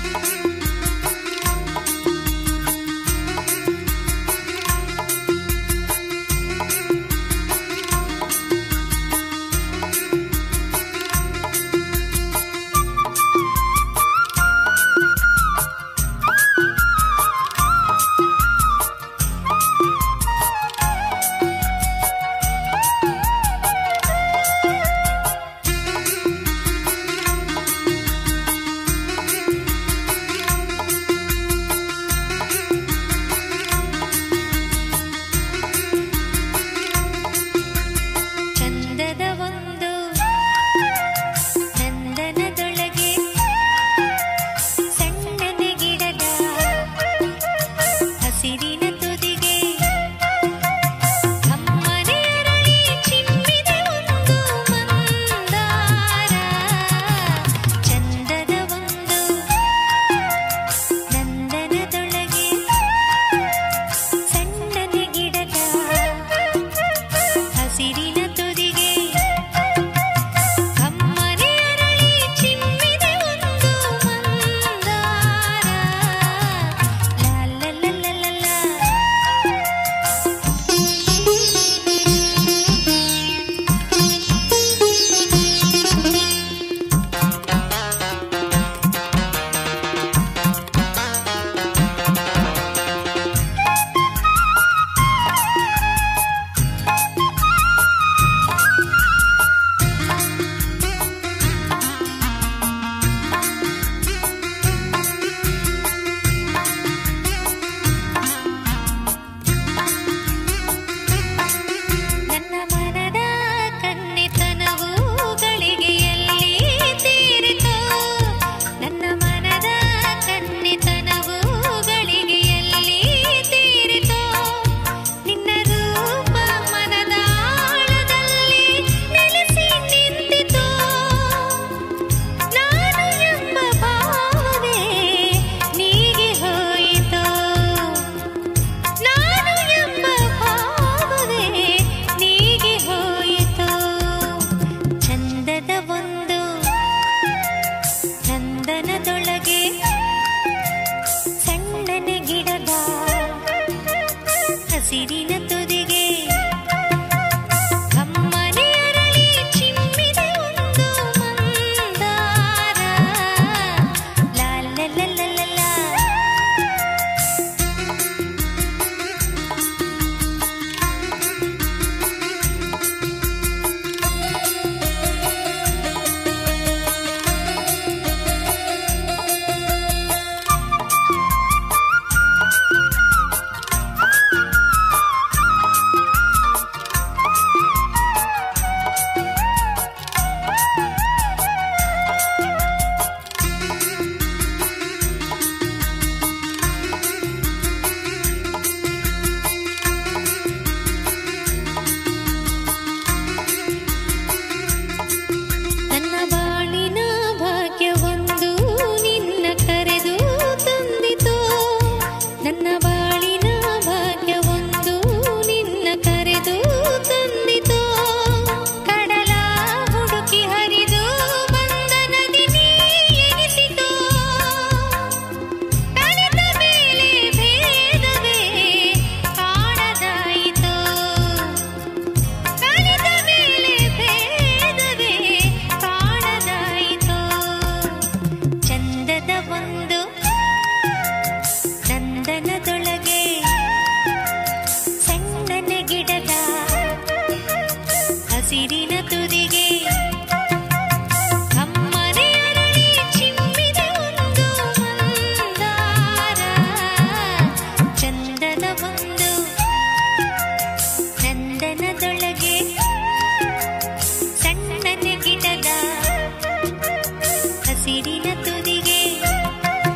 ಹಸಿರಿನ ತುದಿಗೆ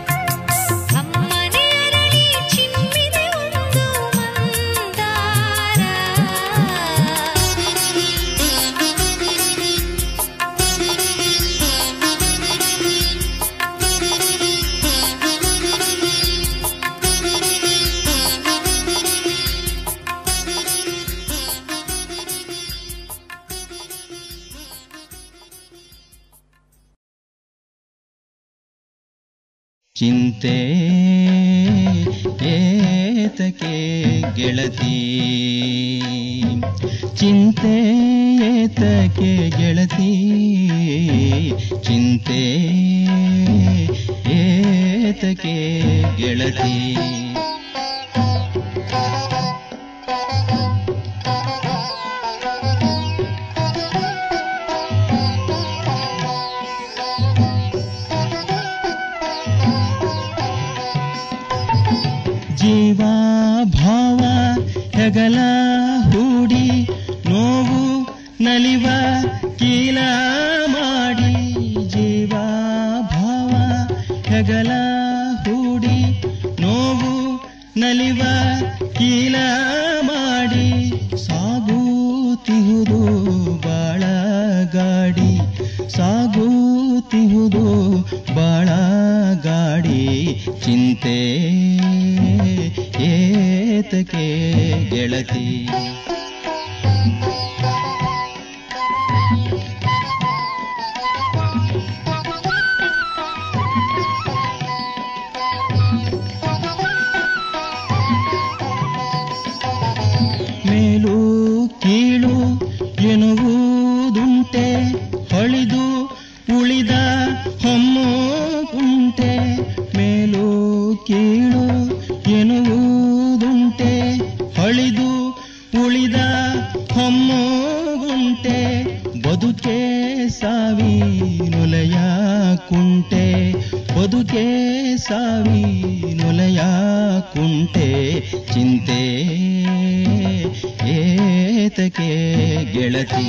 ಚಿಂತೆ ಏತಕ್ಕೆ ಗೆಳತಿ, ಚಿಂತೆ ಏತಕ್ಕೆ ಗೆಳತಿ, ಚಿಂತೆ ಏತಕ್ಕೆ ಗೆಳತಿ. ಜೀವ ಭಾವ ಹೆಗಲ ಹೂಡಿ ನೋವು ನಲಿವ ಕೀಲ ಮಾಡಿ, ಜೀವ ಭಾವ ಹೆಗಲ ಹೂಡಿ ನೋವು ನಲಿವ ಕೀಲ ಮಾಡಿ, ಸಾಗುತ್ತಿಹುದು ಬಾಳಗಾಡಿ, ಸಾಗುತ್ತಿಹುದು ಬಾಳಗಾಡಿ, ಚಿಂತೆ ಏತಕ್ಕೆ ಗೆಳತಿ. ಮೇಲು ಕೀಳು ಎನ್ನುವುದುಂಟೆ, ಹೊಳಿದು ಉಳಿದ ಹೊಮ್ಮು ಉಂಟೆ. ಮೇಲು ಕೀಳು ಎನ್ನುವುದುಂಟೆ, ಹೊಳಿದು ಉಳಿದ ಹೊಮ್ಮು ಉಂಟೆ. ಬದುಕೆ ಸಾವಿನೊಲೆಯ ಕುಂಟೆ, ಬದುಕೆ ಸಾವಿನೊಲೆಯ ಕುಂಟೆ, ಚಿಂತೆ ಏತಕ್ಕೆ ಗೆಳತಿ.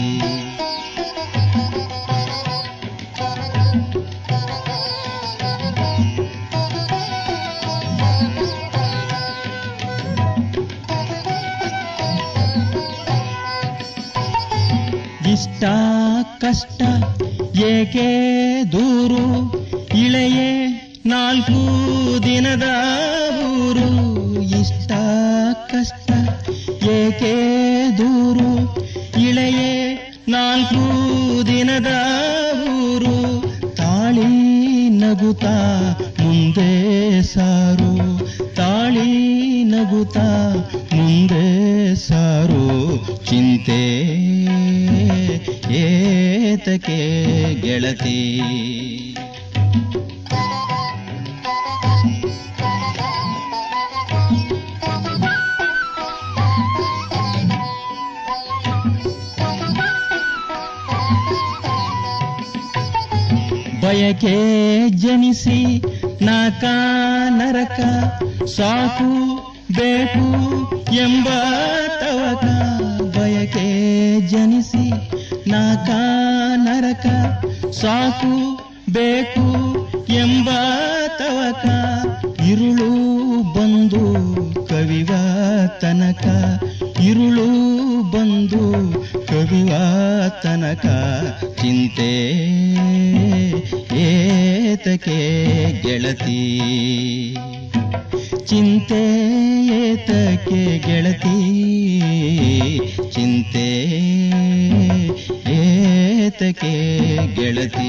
ಇಷ್ಟ ಕಷ್ಟ ಏಕೆ ದೂರು, ಇಳೆಯೇ 4 ದಿನದ ಊರು. ಇಷ್ಟ ಕಷ್ಟ ಏಕೆ ದೂರು, ಇಳೆಯೇ 4 ದಿನದ ಊರು. ತಾಳಿ ನಗುತ್ತಾ ಮುಂದೆ ಸಾರು, ತಾಳಿ ನಗುತ್ತಾ ಮುಂದೆ ಸಾರು, ಚಿಂತೆ ಏತಕ್ಕೆ ಗೆಳತಿ. ಬಯಕೆ ಜನಿಸಿ ನಾಕ ನರಕ, ಸಾಕು ಬೇಕು ಎಂಬ ತವಕ. ಬಯಕೆ ಜನಿಸಿ ನಾಕ ನರಕ, ಸಾಕು ಬೇಕು ಎಂಬ ತವಕ. ಇರುಳು ಬಂದು ಕವಿವ ತನಕ, ಇರುಳು ಬಂದು ಕವಿವ ತನಕ, ಚಿಂತೆ ಏತಕ್ಕೆ ಗೆಳತಿ. ಚಿಂತೆ ಏತಕ್ಕೆ ಗೆಳತಿ, ಚಿಂತೆ ಏತಕ್ಕೆ ಗೆಳತಿ.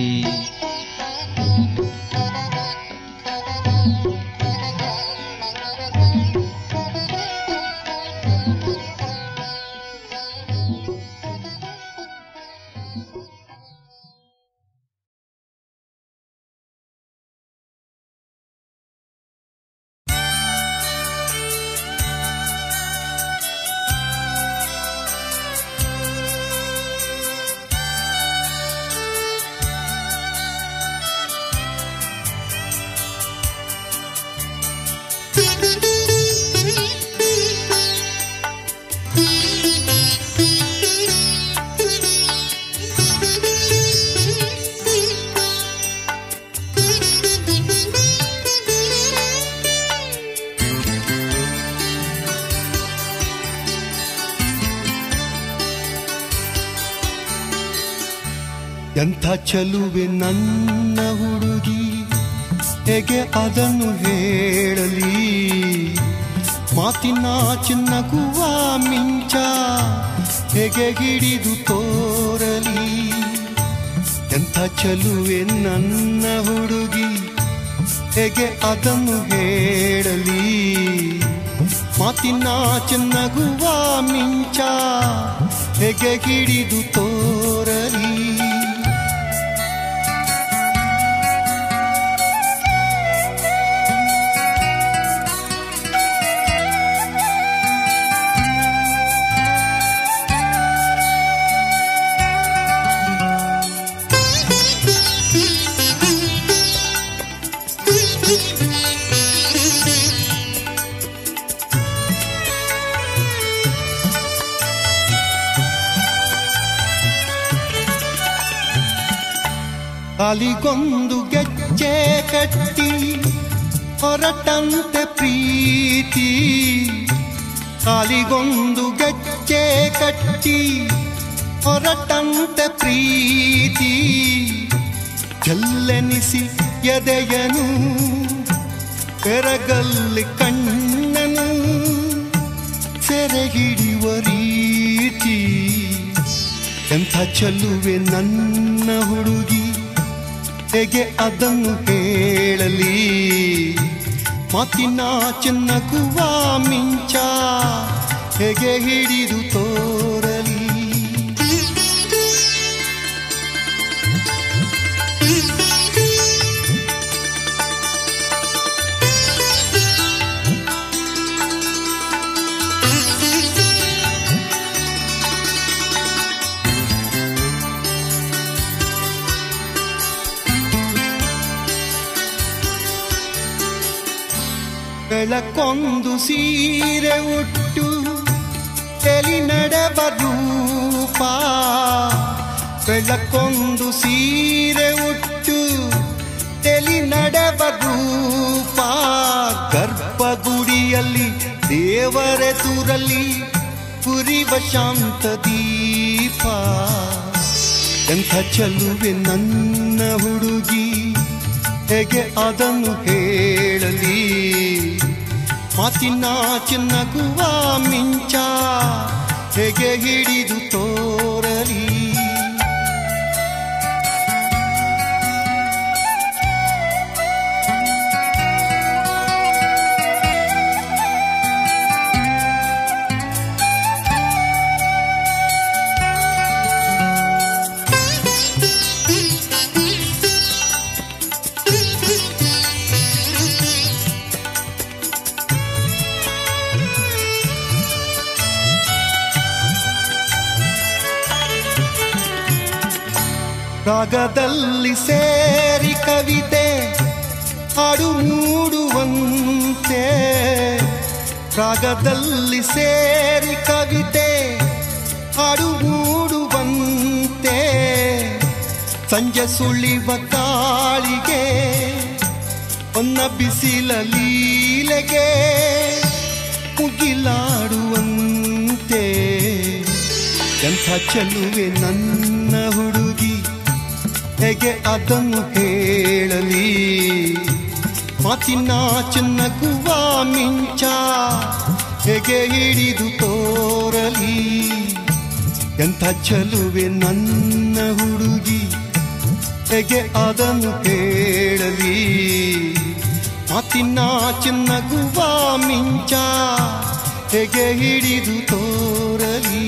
ಎಂಥ ಚಲುವೆ ನನ್ನ ಹುಡುಗಿ, ಹೇಗೆ ಅದನ್ನು ಹೇಳಲಿ. ಮಾತಿನ ಚಿನ್ನಗುವ ಮಿಂಚ ಹೇಗೆ ಹಿಡಿದು ತೋರಲಿ. ಎಂಥ ಚಲುವೆ ನನ್ನ ಹುಡುಗಿ, ಹೇಗೆ ಅದನ್ನು ಹೇಳಲಿ ಮಾತಿನಾಚೆ ನಗುವ ಮಿಂಚ ಹೇಗೆ ಹಿಡಿದು ತೋರಲಿ ಕಾಲಿಗೊಂದು ಗೆಜ್ಜೆ ಕಟ್ಟಿ ಹೊರಟಂತೆ ಪ್ರೀತಿ ಕಾಲಿಗೊಂದು ಗೆಜ್ಜೆ ಕಟ್ಟಿ ಹೊರಟಂತೆ ಪ್ರೀತಿ ಚೆಲ್ಲೆನಿಸಿ ಎದೆಯನು ಬೆರಗಲ್ಲಿ ಕಣ್ಣನು ಸೆರೆ ಹಿಡಿಯುವ ರೀತಿ ಎಂಥ ಚೆಲುವೆ ನನ್ನ ಹುಡುಗಿ ಹೇಗೆ ಅದನ್ನು ಹೇಳಲಿ ಮಾತಿನಾಚೆ ನಗುವ ಮಿಂಚ ಹೇಗೆ ಹಿಡಿದು ತೋರಲಿ ಬೆಳಕೊಂದು ಸೀರೆ ಉಟ್ಟು ತಲೆ ನಡೆವ ರೂಪ ಬೆಳಕೊಂದು ಸೀರೆ ಉಟ್ಟು ತಲೆ ನಡೆವ ರೂಪ ಗರ್ಭಗುಡಿಯಲ್ಲಿ ದೇವರೆದುರಲ್ಲಿ ಪುರಿವ ಶಾಂತ ದೀಪ ಎಂಥ ಚೆಲುವೆ ನನ್ನ ಹುಡುಗಿ ಹೇಗೆ ಅದನ್ನು ಹೇಳಲಿ ಮಾತಿನಾಚೆ ನಗುವ ಮಿಂಚ ಹೇಗೆ ಹಿಡಿದು ತೋರಲಿ ರಾಗದಲ್ಲಿ ಸೇರಿ ಕವಿತೆ ಹಾಡು ಮೂಡುವಂತೆ ರಾಗದಲ್ಲಿ ಸೇರಿ ಕವಿತೆ ಹಾಡು ಮೂಡುವಂತೆ ಸಂಜೆ ಸುಳಿವ ಕಾಳಿಗೆ ಒನ್ನ ಬಿಸಿಲ ಲೀಲೆಗೆ ಮುಗಿಲಾಡುವಂತೆ ಎಂಥ ಚೆಲುವೆ ನನ್ನ ಹುಡುಗಿ ಹೇಗೆ ಅದನ್ನು ಹೇಳಲಿ ಮಾತಿನಾಚೆ ನಗುವ ಮಿಂಚ ಹೇಗೆ ಹಿಡಿದು ತೋರಲಿ ಎಂಥ ಚೆಲುವೆ ನನ್ನ ಹುಡುಗಿ ಹೇಗೆ ಅದನ್ನು ಹೇಳಲಿ ಮಾತಿನಾಚೆ ನಗುವ ಮಿಂಚ ಹೇಗೆ ಹಿಡಿದು ತೋರಲಿ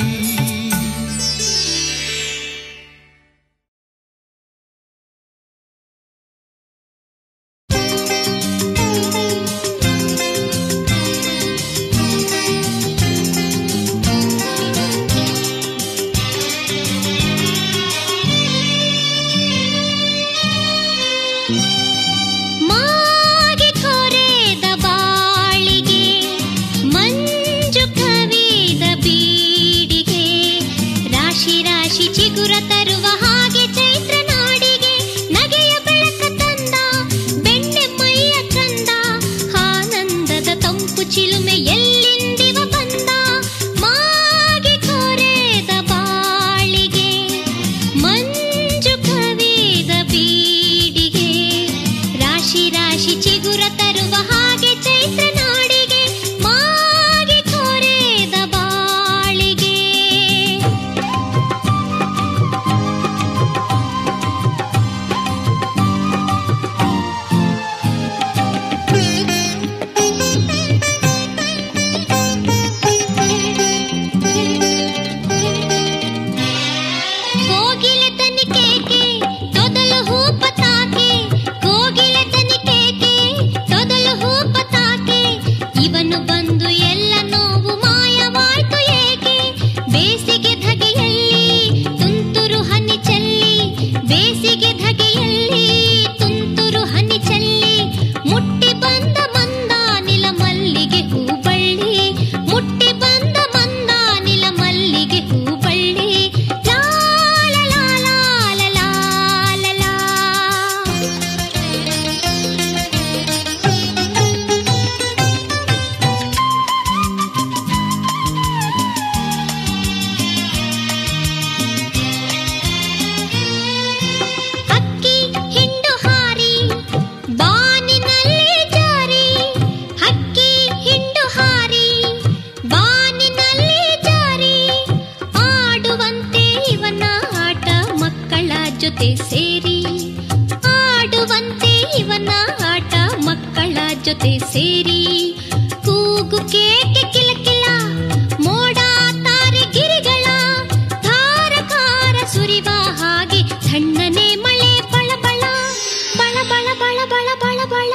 ಜೊತೆ ಸೇರಿ ಆಡುವಂತೆ ಇವನ ಆಟ ಮಕ್ಕಳ ಜೊತೆ ಸೇರಿ ಕೂಗು ಕೇಕೆ ಕಿಲಕಿಲ ಮೋಡ ತಾರೆ ಗಿರಿಗಳ ಧಾರಕಾರ ಸುರಿವ ಹಾಗೆ ಸಣ್ಣನೆ ಮಳೆ ಬಳಬಳ ಬಳಬಳ ಬಳಬಳ ಬಳಬಳ.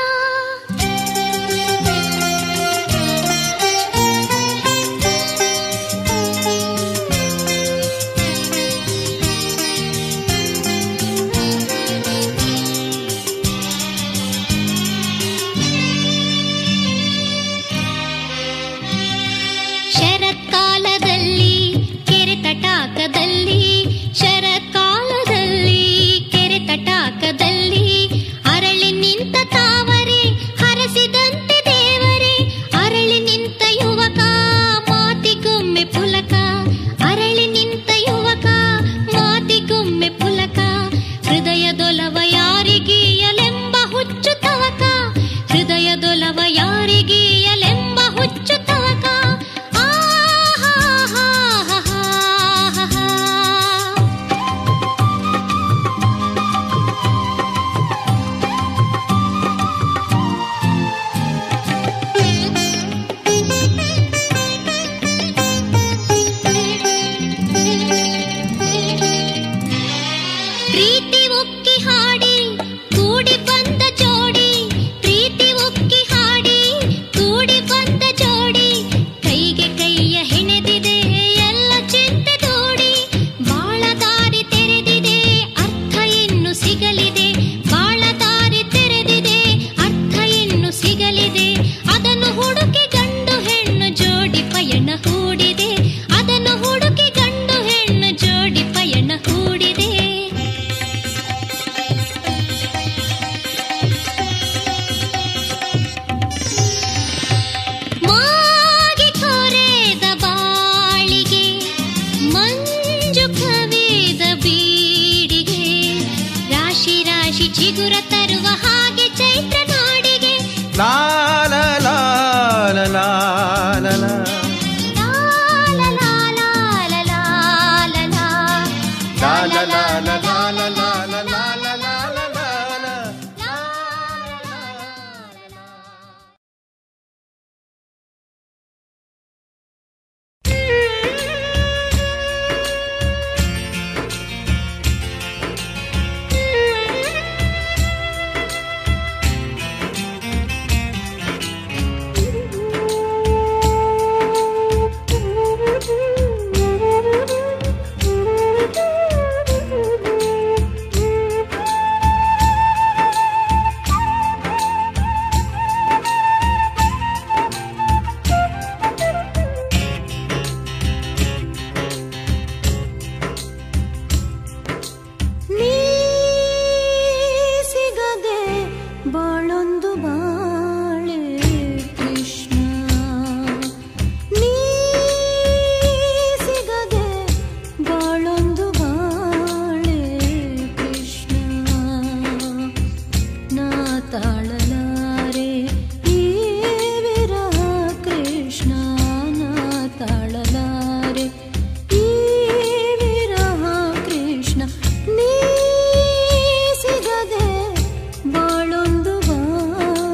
ಶರತ್ಕಾಲದಲ್ಲಿ ಕೆರೆ ತಟಾಕದಲ್ಲಿ ಶರತ್ಕಾಲದಲ್ಲಿ ಕೆರೆ ತಟಾಕದಲ್ಲಿ ಅರಳಿ ನಿಂತ ತಾವರೆ ಹರಸಿದಂತೆ ದೇವರೇ ಅರಳಿ ನಿಂತ ಯುವಕ ಮಾತಿಗೊಮ್ಮೆ ಪುಲಕ ಅರಳಿ ನಿಂತ ಯುವಕ ಮಾತಿಗೊಮ್ಮೆ ಪುಲಕ ಹೃದಯದೊಲವ ಯಾರಿಗೀಯಲೆಂಬ ಹುಚ್ಚು ತವಕ ಹೃದಯದೊಲವ ಯಾರಿಗೀಯಲೆಂಬ ಹುಚ್ಚು ತವಕ. ಪ್ರೀತಿ ಉಕ್ಕಿ ಹಾಡಿ ಕೂಡಿ ಬಂದ ಜೋಡಿ ಪ್ರೀತಿ ಉಕ್ಕಿ ಹಾಡಿ ಕೂಡಿ ಬಂದ ಜೋಡಿ ಕೈಗೆ ಕೈಯ ಹೆಣೆದಿದೆ ಎಲ್ಲ ಚಿಂತೆ ದೂಡಿ ಬಾಳ ದಾರಿ ತೆರೆದಿದೆ ಅರ್ಥ ಇನ್ನು ಸಿಗಲಿದೆ ಬಾಳ ದಾರಿ ತೆರೆದಿದೆ ಅರ್ಥ ಇನ್ನು ಸಿಗಲಿದೆ ಅದನ್ನು ಹುಡುಕಿ ಗಂಡು ಹೆಣ್ಣು ಜೋಡಿ ಪಯಣ ಹೂಡಿದೆ ಅದನ್ನು ಹುಡುಕಿ ಗಂಡು ಹೆಣ್ಣು ಜೋಡಿ ಪಯಣ ಹೂಡಿದೆ. ಮಾಗಿ ಕೊರೆದ ಬಾಳಿಗೆ ಮಂಜು ಕವಿದ ಬೀಡಿಗೆ ರಾಶಿ ರಾಶಿ ಚಿಗುರ ತರುವ ಹಾಗೆ ಚೈತ್ರ ನಾಡಿಗೆ ಲಾಲ ಲಾಲ ಲಾಲ ಲಾಲ ಬಾಳೊಂದು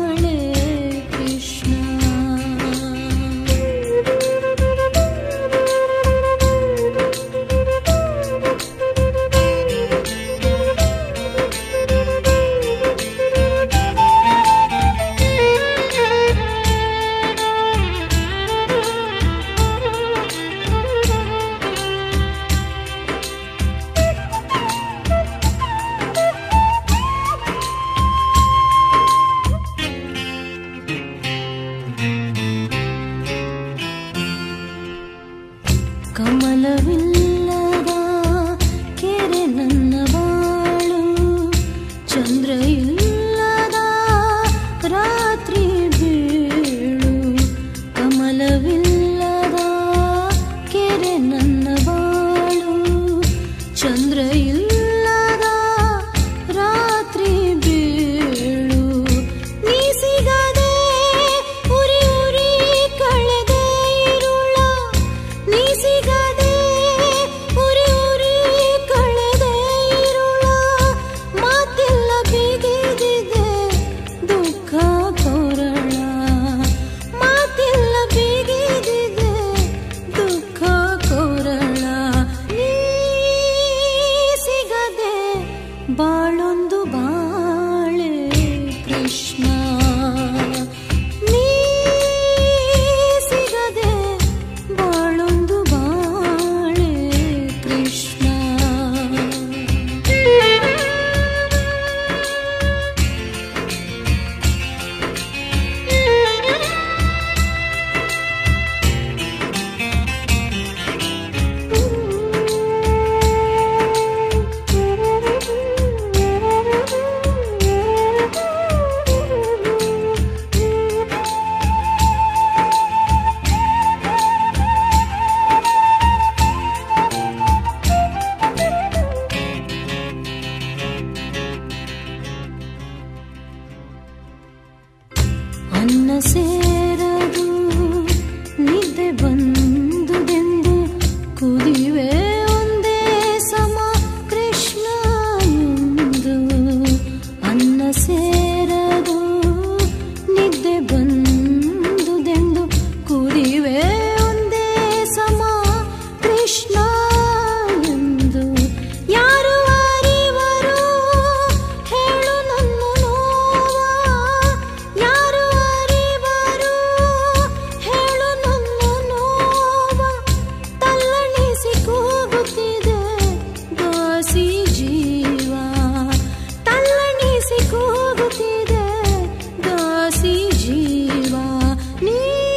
ಸೇರದು ನಿದ್ದೆ ಬಂದುದೆಂದು ಕುದಿವೆ ಒಂದೇ ಸಮ ಕೃಷ್ಣ ಎಂದು. ಅನ್ನ ಸೇರದು ನಿದ್ದೆ ಬಂದುದೆಂದು ಕುದಿವೆ ಒಂದೇ ಸಮ ಕೃಷ್ಣ ಎಂದು. ಯಾರು ಅರಿವರು ಹೇಳು ನನ್ನ ನೋವ, ಯಾರು ಅರಿವರು ಹೇಳು ನನ್ನ ನೋವ. ತಲ್ಲಣಿಸಿ ಕೂಗುತ್ತಿದೆ ದಾಸಿ ಜೀವ, ತಲ್ಲಣಿಸಿ ಕೂಗುತ್ತಿದೆ ದಾಸಿ ಜೀವ. ನೀ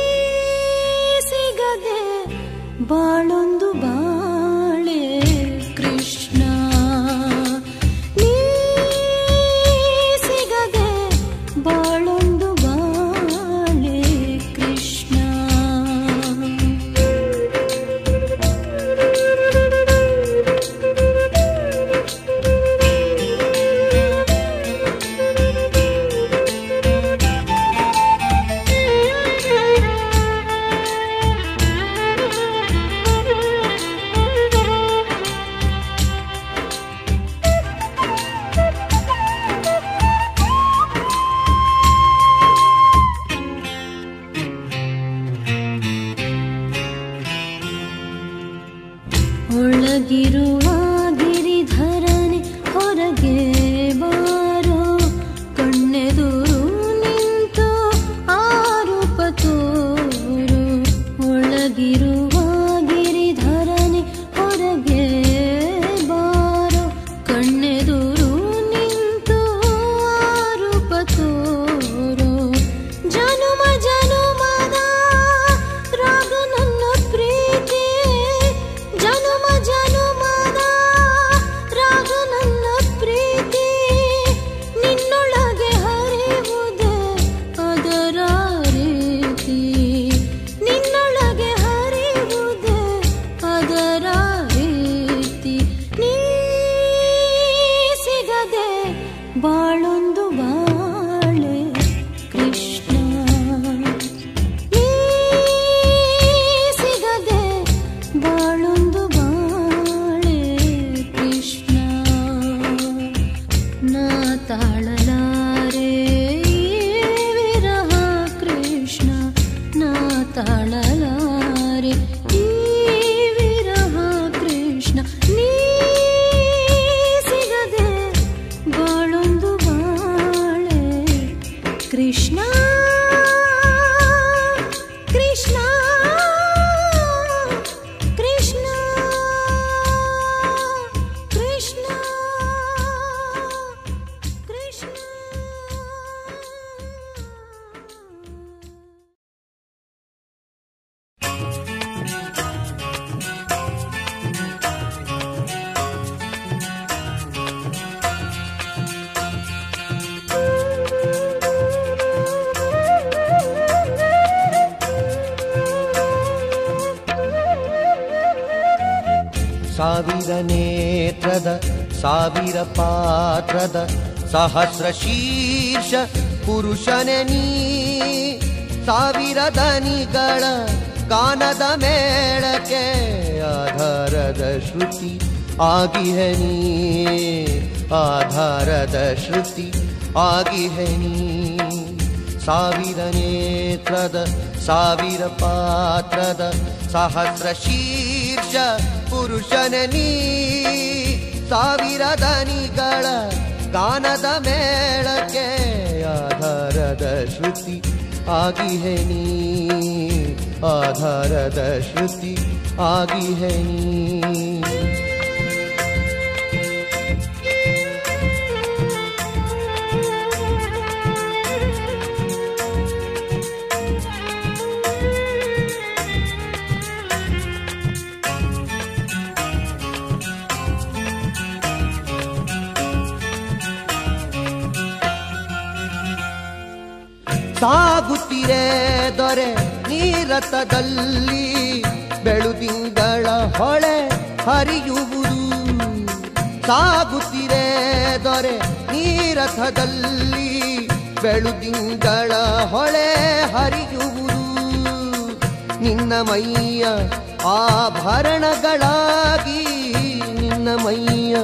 ಸಿಗದೆ ಬಾಳೊಂದು ಬಾಳೆ ಕೃಷ್ಣ, ನೀ ಸಿಗದೆ ಬಾಳೊಂದು ಬಾಳೆ ಕೃಷ್ಣ. ಒಳಗಿರುವ ಗಿರಿಧರನೆ ಹೊರಗೆ ಬಾರೋ, ಕಣ್ಣೆದುರು ನಿಂತು ಆರೋಪ ತೋರು. ಒಳಗಿರುವ ಗಿರಿಧರನೆ ಹೊರಗೆ ಬಾರೋ, ಕಣ್ಣೆದುರು ನಿಂತು ಆರೋಪ ತೋರು. ಜನುಮ ಜನುಮದ ರಾಗ ನನ್ನ ಪ್ರೀತಿ, ಜನುಮ ಜನುಮದ ರಾಗ ನನ್ನ ಪ್ರೀತಿ. ನಿನ್ನೊಳಗೆ ಹರಿವುದೇ ಅದರ ರೀತಿ, ನಿನ್ನೊಳಗೆ ಹರಿವುದೇ ಅದರ ರೀತಿ. ನೀ ಸಿಗದೆ ಬಾಳೊಂದು ಬಾಳೆ ಕೃಷ್ಣ, ನೀ ಸಿಗದೆ ಬಾಳೊಂದು ಬಾಳೆ ಕೃಷ್ಣ. ನಾ ತಾಳಲಾರೆ ಈ ವಿರಹ ಕೃಷ್ಣ, ನಾ ತಾಳಲಾರೆ ಈ ವಿರಹ ಕೃಷ್ಣ. ನೀ ಸಿಗದೆ ಬಾಳೊಂದು ಬಾಳೆ ಕೃಷ್ಣ, ಕೃಷ್ಣ, ಕೃಷ್ಣ, ಕೃಷ್ಣ, ಕೃಷ್ಣ. ಸಾವಿರ ನೇತ್ರದ ಸಾವಿರ ಪಾತ್ರದ ಸಹಸ್ರ ಶೀರ್ಷ ಪುರುಷನೇ ನೀ. ಸಾವಿರ ದನಿಗಳ ಗಾನದ ಮೇಳಕ್ಕೆ ಆಧಾರದ ಶ್ರುತಿ ಆಗಿಹೆ ನೀ, ಆಧಾರದ ಶ್ರುತಿ ಆಗಿಹೆ ನೀ. ಸಾವಿರ ನೇತ್ರದ ಸಾವಿರ ಪಾತ್ರದ ಸಹಸ್ರ ಶೀರ್ಷ ಪುರುಷನೇ ನೀ. ಸಾವಿರ ದನಿಗಳ ಗಾನದ ಮೇಳಕ್ಕೆ ಆಧಾರದ ಶ್ರುತಿ ಆಗಿಹೆ ನೀ, ಆಧಾರದ ಶ್ರುತಿ ಆಗಿಹೆ ನೀ. ಸಾಗುತ್ತಿರೆ ದೊರೆ ನೀರಥದಲ್ಲಿ, ಬೆಳುದಿಂಗಳ ಹೊಳೆ ಹರಿಯುವುದು. ಸಾಗುತ್ತಿರೆ ದೊರೆ ನೀರಥದಲ್ಲಿ, ಬೆಳುದಿಂಗಳ ಹೊಳೆ ಹರಿಯುವುದು ನಿನ್ನ ಮೈಯ ಆಭರಣಗಳಾಗಿ, ನಿನ್ನ ಮೈಯ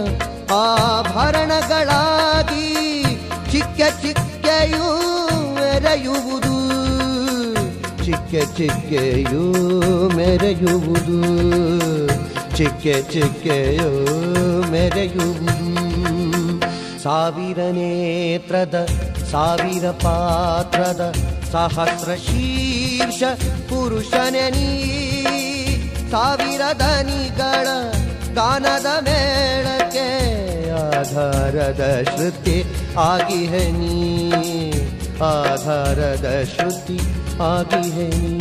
ಆಭರಣಗಳಾಗಿ ಚಿಕ್ಕ ಚಿಕ್ಕೆಯೂ ಮೆರೆಯುವುದು, ಚಿಕ್ಕ ಚಿಕ್ಕೆಯೂ ಮೆರೆಯುವುದು, ಚಿಕ್ಕ ಚಿಕ್ಕೆಯೂ ಮೆರೆಯುವುದು. ಸಾವಿರ ನೇತ್ರದ ಸಾವಿರ ಪಾತ್ರದ ಸಹಸ್ರ ಶೀರ್ಷ ಪುರುಷನೇ ನೀ, ಸಾವಿರ ದನಿಗಳ ಗಾನದ ಮೇಳಕ್ಕೆ ಆಧಾರದ ಶ್ರುತಿ ಆಗಿಹೆ ನೀ, ಆಧಾರದ ಶ್ರುತಿ ಆಗಿಹೆ ನೀ.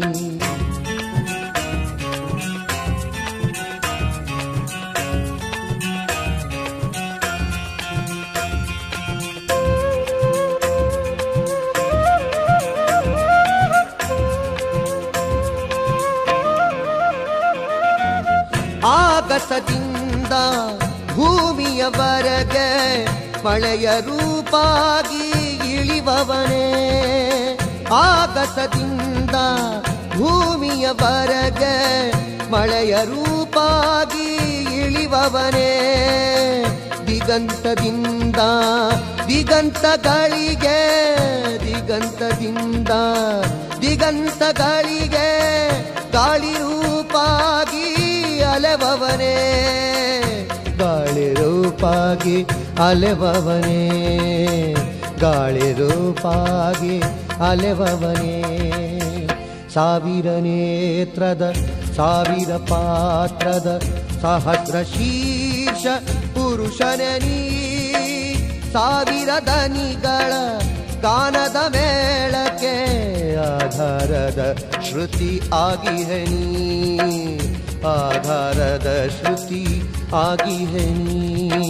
ಆಗಸದಿಂದ ಭೂಮಿಯವರೆಗೆ ಮಳೆಯ ರೂಪಾಗಿ ಇಳಿವವನೇ, ಆಗಸದಿಂದ ಭೂಮಿಯವರೆಗೆ ಮಳೆಯ ರೂಪಾಗಿ ಇಳಿವವನೇ, ದಿಗಂತದಿಂದ ದಿಗಂತಗಳಿಗೆ, ದಿಗಂತದಿಂದ ದಿಗಂತಗಳಿಗೆ ಗಾಳಿ ರೂಪಾಗಿ ಅಲೆವವನೇ, ಗಾಳಿ ರೂಪಾಗಿ ಅಲೆವವನೇ, ಗಾಳಿ ರೂಪಾಗಿ ಅಲೆವವನೇ. ಸಾವಿರ ನೇತ್ರದ ಸಾವಿರ ಪಾತ್ರದ ಸಹಸ್ರ ಶೀರ್ಷ ಪುರುಷನೇ ನೀ, ಸಾವಿರ ದನಿಗಳ ಗಾನದ ಮೇಳಕ್ಕೆ ಆಧಾರದ ಶ್ರುತಿ ಆಗಿಹೆ ನೀ, ಆಧಾರದ ಶ್ರುತಿ ಆಗಿಹೆ ನೀ.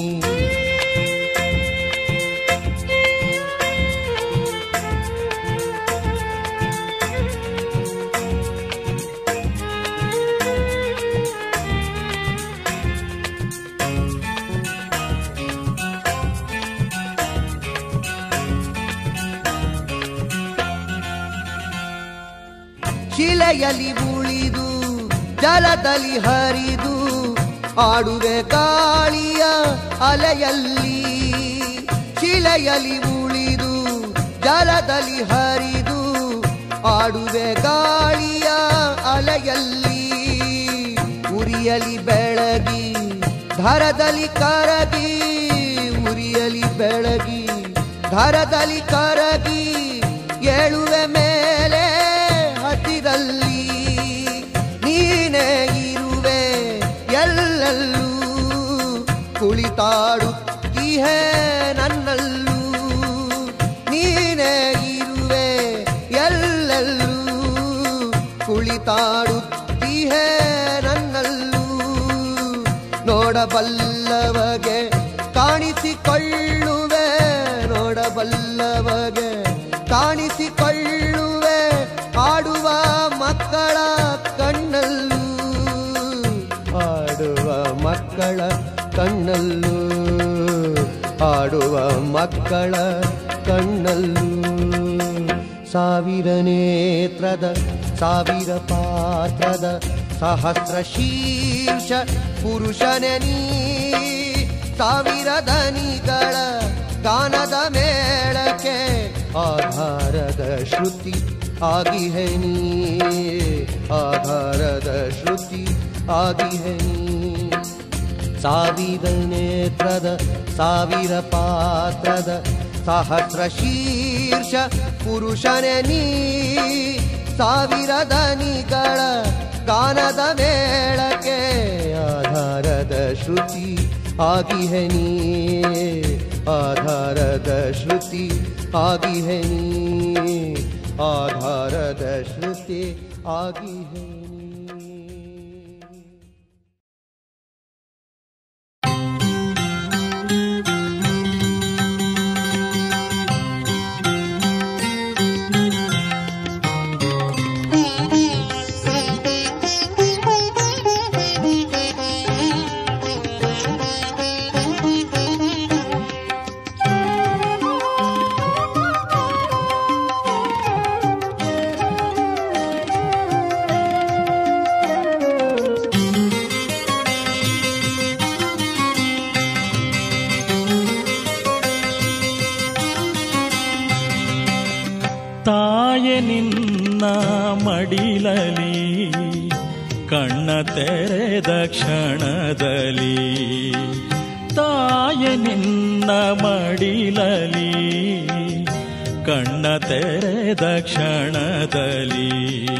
ಶಿಲೆಯಲ್ಲಿ ಉಳಿದು ಜಲದಲ್ಲಿ ಹರಿದು ಆಡುವೆ ಗಾಳಿಯ ಅಲೆಯಲ್ಲಿ, ಶಿಲೆಯಲ್ಲಿ ಉಳಿದು ಜಲದಲ್ಲಿ ಹರಿದು ಆಡುವೆ ಗಾಳಿಯ ಅಲೆಯಲ್ಲಿ, ಉರಿಯಲಿ ಬೆಳಗಿ ಧರದಲ್ಲಿ ಕರಗಿ, ಉರಿಯಲಿ ಬೆಳಗಿ ಧರದಲ್ಲಿ ಕರಗಿ ಏಳುವೆ ಮೇಲೆ ಹಸಿರಲ್ಲಿ, ನೀನೇ ಇರುವೆ ಎಲ್ಲೆಲ್ಲೂ ಕುಳಿತಾಡುತ್ತೀಹೆ ನನ್ನಲ್ಲೂ, ನೀನೇ ಇರುವೆ ಎಲ್ಲೆಲ್ಲೂ ಕುಳಿತಾಡುತ್ತೀಹೆ ನನ್ನಲ್ಲೂ. ನೋಡಬಲ್ಲವಗೆ ಕಾಣಿಸಿಕೊಳ್ಳುವೆ, ನೋಡಬಲ್ಲವಗೆ ಕಾಣಿಸಿಕೊಳ್ಳುವೆ, ಆಡುವ ಮಕ್ಕಳ ಕಣ್ಣಲ್ಲೂ, ಆಡುವ ಮಕ್ಕಳ ಕಣ್ಣಲ್ಲೂ, ಆಡುವ ಮಕ್ಕಳ ಕಣ್ಣಲ್ಲೂ. ಸಾವಿರ ನೇತ್ರದ ಸಾವಿರ ಪಾತ್ರದ ಸಹಸ್ರ ಶೀರ್ಷ ಪುರುಷನೇ ನೀ, ಸಾವಿರ ದನಿಗಳ ಗಾನದ ಮೇಳಕ್ಕೆ ಆಧಾರದ ಶ್ರುತಿ ಆಗಿಹೆ ನೀ, ಆಧಾರದ ಶ್ರುತಿ ಆಗಿಹೆ ನೀ. ಸಾವಿರ ನೇತ್ರದ ಸಾವಿರ ಪಾತ್ರದ ಸಹಸ್ರ ಶೀರ್ಷ ಪುರುಷನೇ ನೀ, ಸಾವಿರ ದನಿಗಳ ಗಾನದ ಮೇಳಕ್ಕೆ ಆಧಾರದ ಶ್ರುತಿ ಆಗಿಹೆ ನೀ, ಆಧಾರದ ಶ್ರುತಿ ಆಗಿಹೆ ನೀ, ಆಧಾರದ ಶ್ರುತಿ ಆಗಿಹೆ ನೀ. ತಾಯೆ ನಿನ್ನ ಮಡಿಲಲಿ ಕಣ್ಣ ತೆರೆದ ಕ್ಷಣದಲ್ಲಿ, ತಾಯೆ ನಿನ್ನ ಮಡಿಲಲಿ ಕಣ್ಣ ತೆರೆದ ಕ್ಷಣದಲ್ಲಿ,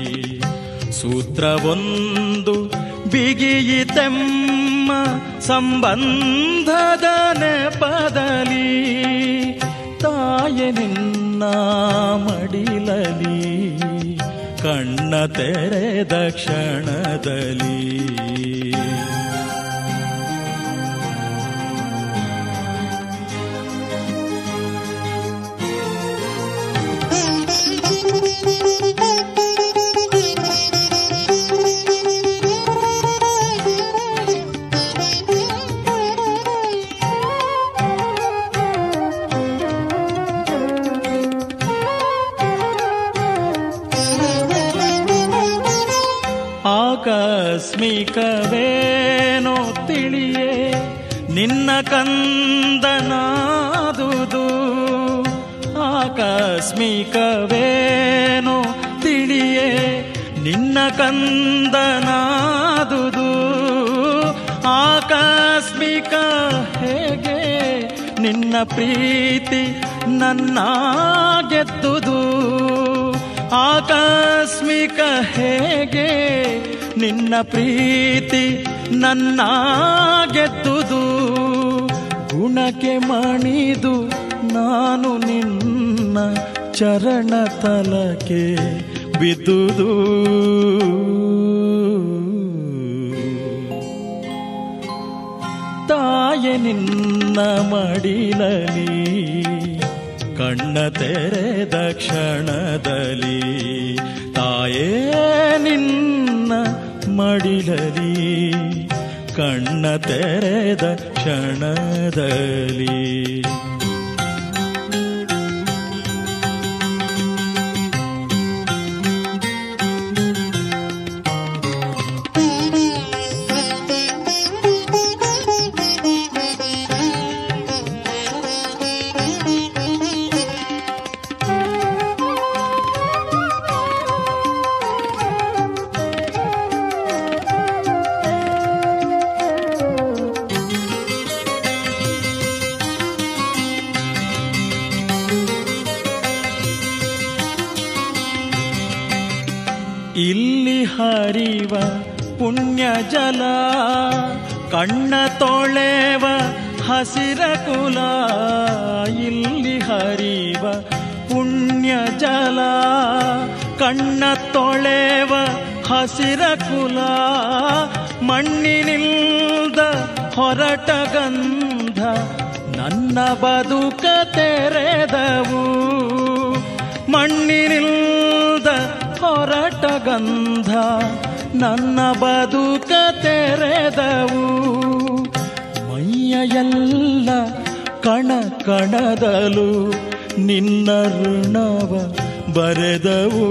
ಸೂತ್ರವೊಂದು ಬಿಗಿಯಿತೆಮ್ಮ ಸಂಬಂಧದ ನೆಪದಲ್ಲಿ, ತಾಯೆ ನಿನ್ನ ಮಡಿಲಲಿ ಕಣ್ಣ ತೆರೆದ ಕ್ಷಣದಲ್ಲಿ. ಆಕಸ್ಮಿಕವೇನೋ ತಿಳಿಯೇ ನಿನ್ನ ಕಂದನಾದುದು, ಆಕಸ್ಮಿಕವೇನೋ ತಿಳಿಯೇ ನಿನ್ನ ಕಂದನಾದುದು, ಆಕಸ್ಮಿಕ ಹೇಗೆ ನಿನ್ನ ಪ್ರೀತಿ ನನ್ನ ಗೆದ್ದುದು, ಆಕಸ್ಮಿಕ ಹೇಗೆ ನಿನ್ನ ಪ್ರೀತಿ ನನ್ನ ಗೆದ್ದುದು, ಗುಣಕ್ಕೆ ಮಣಿದು ನಾನು ನಿನ್ನ ಚರಣ ತಲಕ್ಕೆ ಬಿದ್ದುದು, ತಾಯೆ ನಿನ್ನ ಮಡಿಲಲಿ ಕಣ್ಣ ತೆರೆದ ಕ್ಷಣದಲ್ಲಿ, ತಾಯೇ ನಿನ್ನ ಮಡಿಲಲಿ ಕಣ್ಣ ತೆರೆದ ಕ್ಷಣದಲ್ಲಿ. ಇಲ್ಲಿ ಹರಿವ ಪುಣ್ಯ ಜಲ ಕಣ್ಣ ತೊಳೆವ ಹಸಿರ ಕುಲ, ಇಲ್ಲಿ ಹರಿವ ಪುಣ್ಯ ಜಲ ಕಣ್ಣ ತೊಳೆವ ಹಸಿರ ಕುಲ, ಮಣ್ಣಿನಿಲ್ದ ಹೊರಟ ಗಂಧ ನನ್ನ ಬದುಕ ತೆರೆದವು, ಮಣ್ಣಿನಿಲ್ದ ಹೊರಟ ಗಂಧ ನನ್ನ ಬದುಕ ತೆರೆದವು, ಮೈಯ ಎಲ್ಲ ಕಣ ಕಣದಲು ನಿನ್ನ ಋಣವ ಬರೆದವು,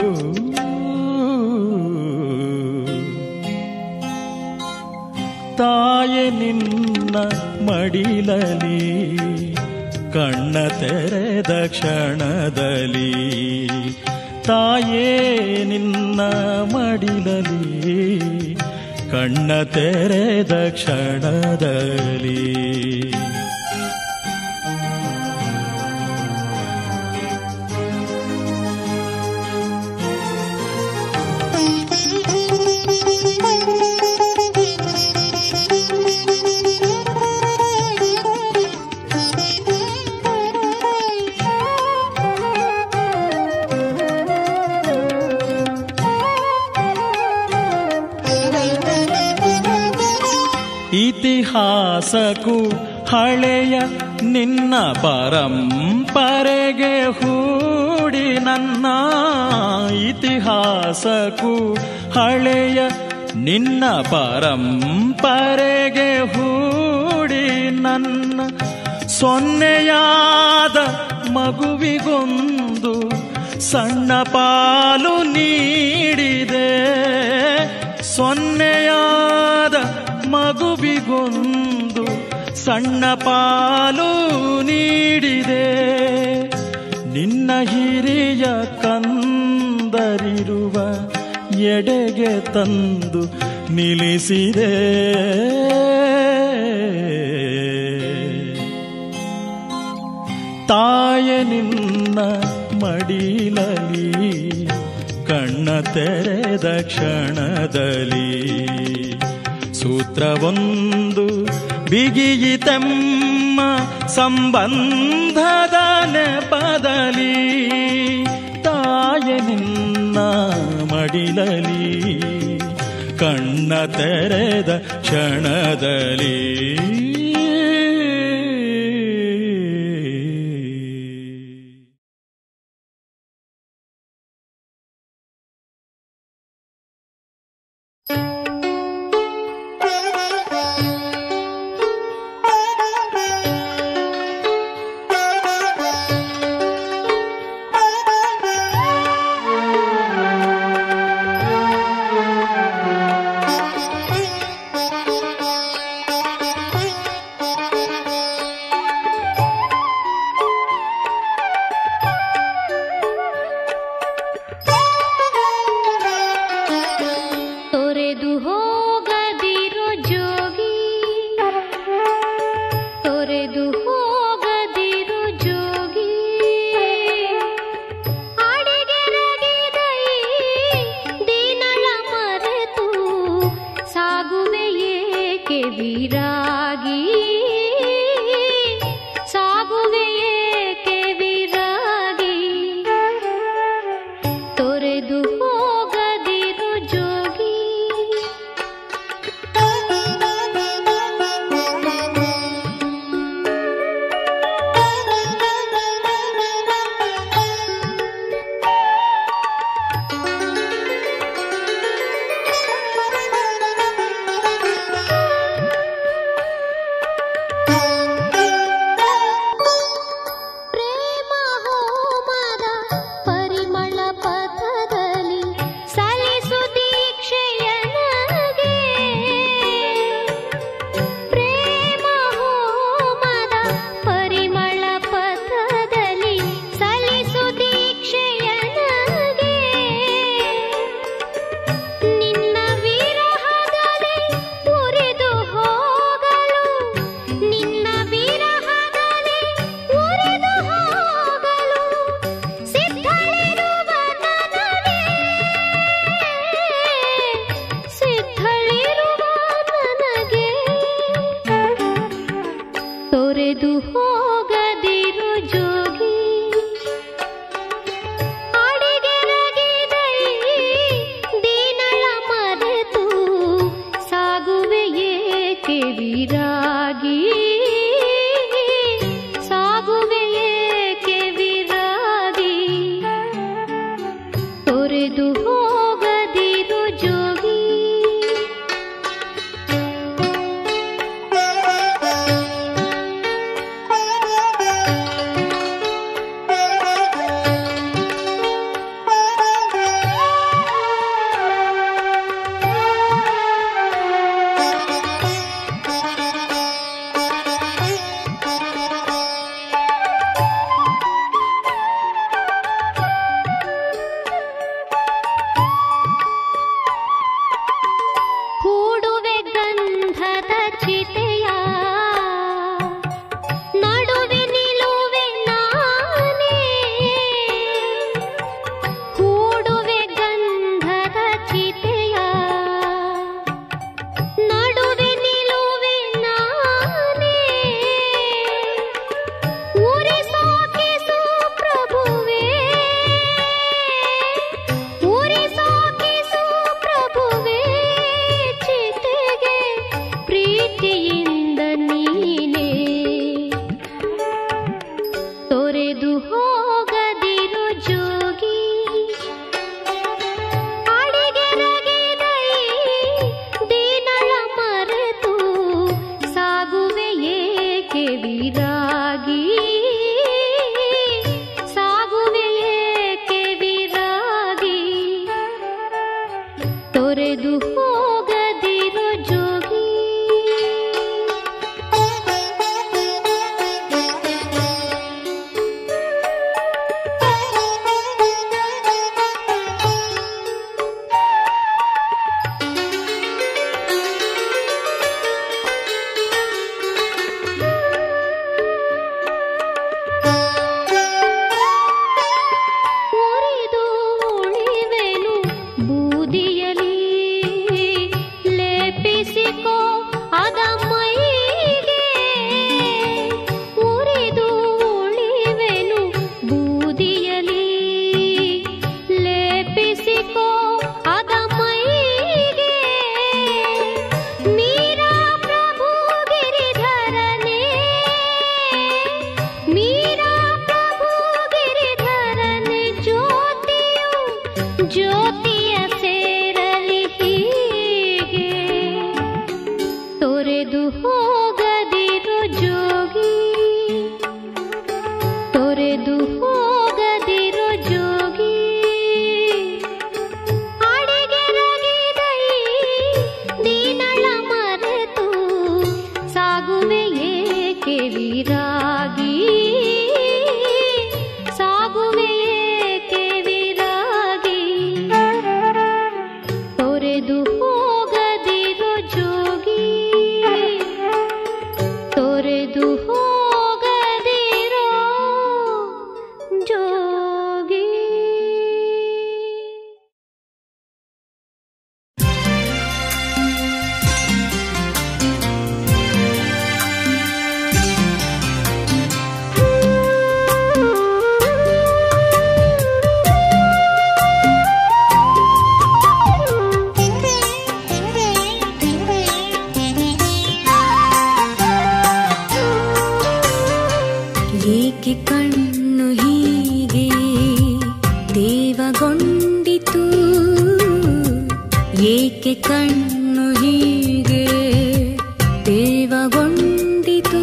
ತಾಯೆ ನಿನ್ನ ಮಡಿಲಲಿ ಕಣ್ಣ ತೆರೆದ ಕ್ಷಣದಲ್ಲಿ, ತಾಯೇ ನಿನ್ನ ಮಡಿಲಲಿ ಕಣ್ಣ ತೆರೆದ ಕ್ಷಣದಲ್ಲಿ. ಇತಿಹಾಸಕ್ಕೂ ಹಳೆಯ ನಿನ್ನ ಪರಂಪರೆಗೆ ಹೂಡಿ ನನ್ನ, ಇತಿಹಾಸಕ್ಕೂ ಹಳೆಯ ನಿನ್ನ ಪರಂಪರೆಗೆ ಹೂಡಿ ನನ್ನ, ಸೊನ್ನೆಯಾದ ಮಗುವಿಗೊಂದು ಸಣ್ಣ ಪಾಲು ನೀಡಿದೆ, ಸೊನ್ನೆಯಾದ ಮಗುವಿಗೊಂದು ಸಣ್ಣ ಪಾಲು ನೀಡಿದೆ, ನಿನ್ನ ಹಿರಿಯ ಕಂದರಿರುವ ಎಡೆಗೆ ತಂದು ನಿಲ್ಲಿಸಿದೆ. ತಾಯ ನಿನ್ನ ಮಡಿಲಲಿ ಕಣ್ಣ ತೆರೆದ ಕ್ಷಣದಲ್ಲಿ ಸೂತ್ರವೊಂದು ಬಿಗಿಯಿತೆಮ್ಮ ಸಂಬಂಧದ ನೆಪದಲ್ಲಿ. ತಾಯ ನಿನ್ನ ಮಡಿಲಲಿ ಕಣ್ಣ ತೆರೆದ ಕ್ಷಣದಲ್ಲಿ ತೇವಗೊಂಡಿತು ಏಕೆ ಕಣ್ಣು ಹೀಗೆ ತೇವಗೊಂಡಿತು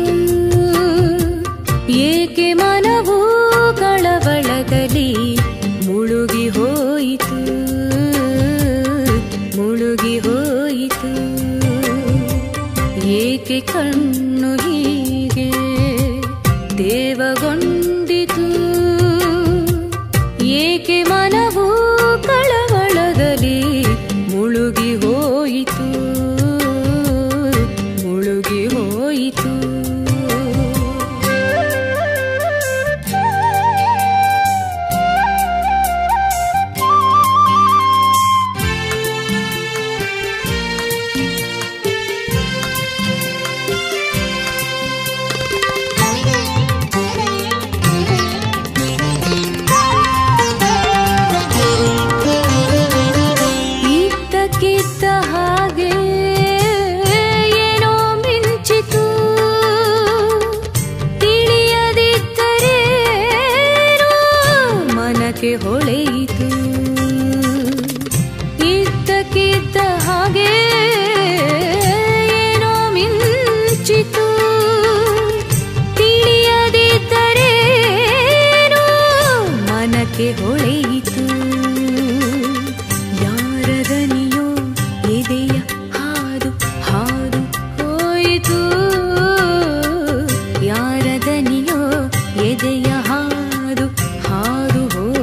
ಏಕೆ ಮನವು ಕಳವಳದಲ್ಲಿ ಮುಳುಗಿ ಹೋಯಿತು ಮುಳುಗಿ ಹೋಯಿತು ಏಕೆ ಕಣ್ಣು ಹೀಗೆ ತೇವಗೊಂಡಿತು ಏಕೆ ಮನವು ಕಳವಳದಲ್ಲಿ ಮುಳುಗಿ ಹೋಯಿತು ಮುಳುಗಿ ಹೋಯಿತು ಹೊಳೆಯಿತು ಇದ್ದಕ್ಕಿದ್ದ ಹಾಗೆ ಏನೋ ಮಿಂಚಿತು ತಿಳಿಯದಿದ್ದರೇನೋ ಮನಕ್ಕೆ ಹೊಳೆಯಿತು ಯಾರದನಿಯೋ ಎದೆಯ ಹಾದು ಹಾದು ಹೋಯಿತು ಯಾರದನಿಯೋ ಎದೆಯ ಹಾದು ಹಾದು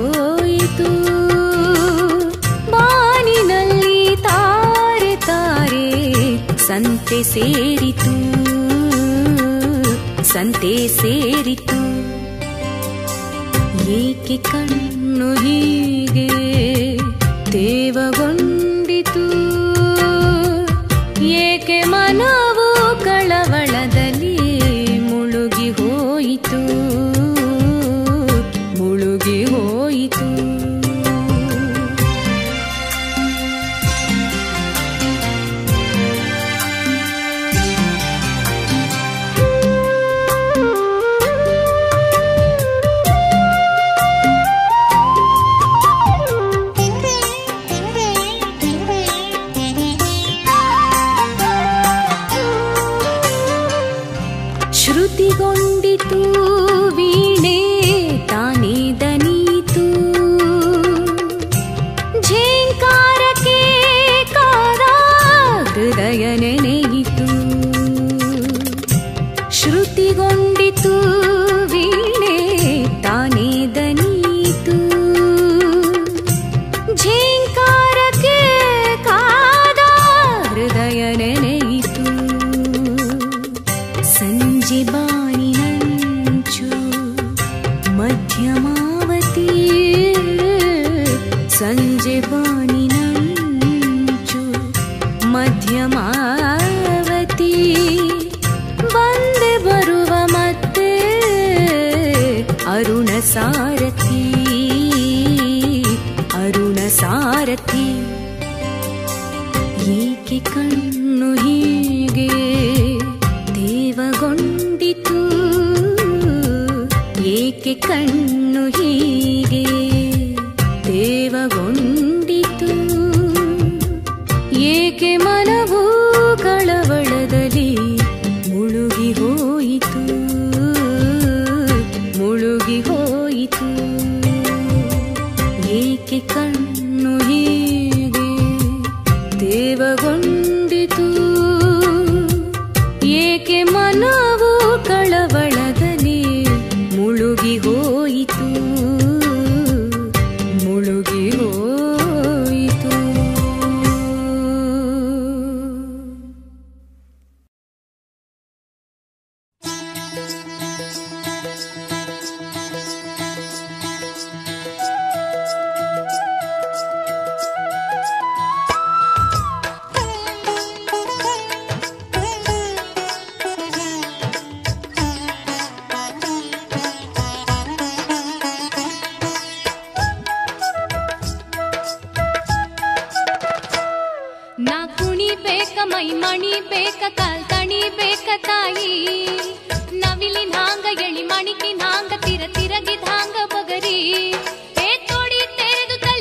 ಬಾನಿನಲ್ಲಿ ತಾರೆ ತಾರೆ ಸಂತೆ ಸೇರಿತು ಸಂತೆ ಸೇರಿತು ಏಕೆ ಕಣ್ಣು ಹೀಗೆ ತೇವಗೊಂಡಿತು ಏಕೆ ಮನವು ಕಳವಳದಲ್ಲಿ ಮುಳುಗಿ ಹೋಯಿತು ಮುಳುಗಿ ಹೋಯಿತು ಶ್ರುತಿಗೊಂಡಿತು ವೀಣೆ ತಾನೇ ದನೀತು ಝೇಂಕಾರಕ್ಕೆ ಕಾದ ಹೃದಯ ನೆನೆಯಿತು ಶ್ರುತಿಗೊಂಡಿತು ವೀಣೆ ತಾನೇ ದನೀತು ಝೇಂಕಾರಕ್ಕೆ ಕಾದ ಹೃದಯ ನೆನೆಯಿತು ಸಂಜೆ ಬಾನಿನಂಚು ಮಧ್ಯಮಾವತಿ ಸಂಜೆ ಬಾನಿನಂಚು ಮಧ್ಯಮಾವತಿ ಬಂದೆ ಬರುವ ಮತ್ತೆ ಅರುಣ ಸಾರಥಿ ಅರುಣ ಸಾರಥಿ ಏಕೆ ಕಣ್ಣು ಹೀಗೆ ತೇವಗೊಂಡಿತು ಏಕೆ ಕಣ್ಣು ಹೀಗೆ ತೇವಗೊಂಡಿತು ಏಕೆ ಮನವು ಕಳವಳದಲ್ಲಿ ಮುಳುಗಿ ಹೋಯಿತು ಮುಳುಗಿ ಹೋಯಿತು ಏಕೆ ಕಣ್ಣು ಹೀಗೆ ತೇವಗೊಂಡಿತು ಏಕೆ ಮನವು ಕಳವಳದಲ್ಲಿ ಮುಳುಗಿ ಹೋಯಿತು ಮುಳುಗಿ ಹೋಯಿತು ಮೈ ಮಣಿ ಬೇಕ ಕಾಲ್ ತಣಿ ಬೇಕ ತಾಯಿ ನವಿಲಿನ ಹಾಂಗ ಎಳಿ ಮಣಿಕಿನ ಹಾಂಗ ತಿರ ತಿರಗಿದ ಹಾಂಗ ಬಗರಿ ತೋಡಿ ತೆರೆದು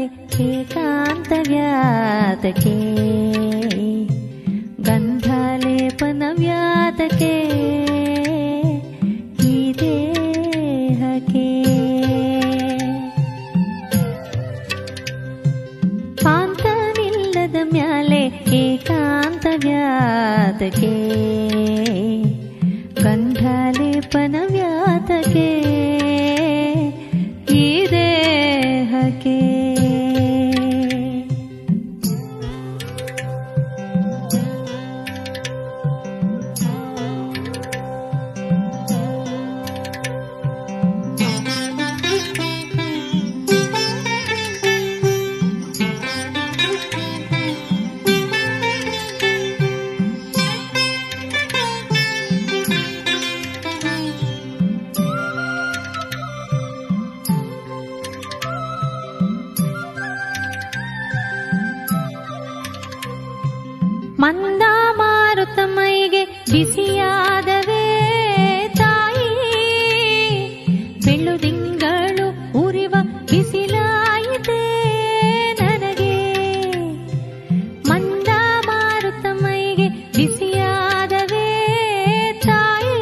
ಏಕಾಂತ ವ್ಯಾತಕೆ ಗಂಧಾಲೇಪನ ವ್ಯಾತಕೆ ಈ ದೇಹಕ್ಕೆ ಕಾಂತನಿಲ್ಲದ ಮ್ಯಾಲೆ ಏಕಾಂತ ವ್ಯಾತಕೆ ಗಂಧಾಲೇಪನ ವ್ಯಾತಕೆ ಈ ದೇಹಕ್ಕೆ ಮಂದ ಮಾರುತ ಮೈಗೆ ಬಿಸಿಯಾದವೇ ತಾಯಿ ಬೆಳ್ಳುದಿಂಗಳು ಉರಿವ ಬಿಸಿಲಾಯಿತೆ ನನಗೆ ಮಂದ ಮಾರುತ ಮೈಗೆ ಬಿಸಿಯಾದವೇ ತಾಯಿ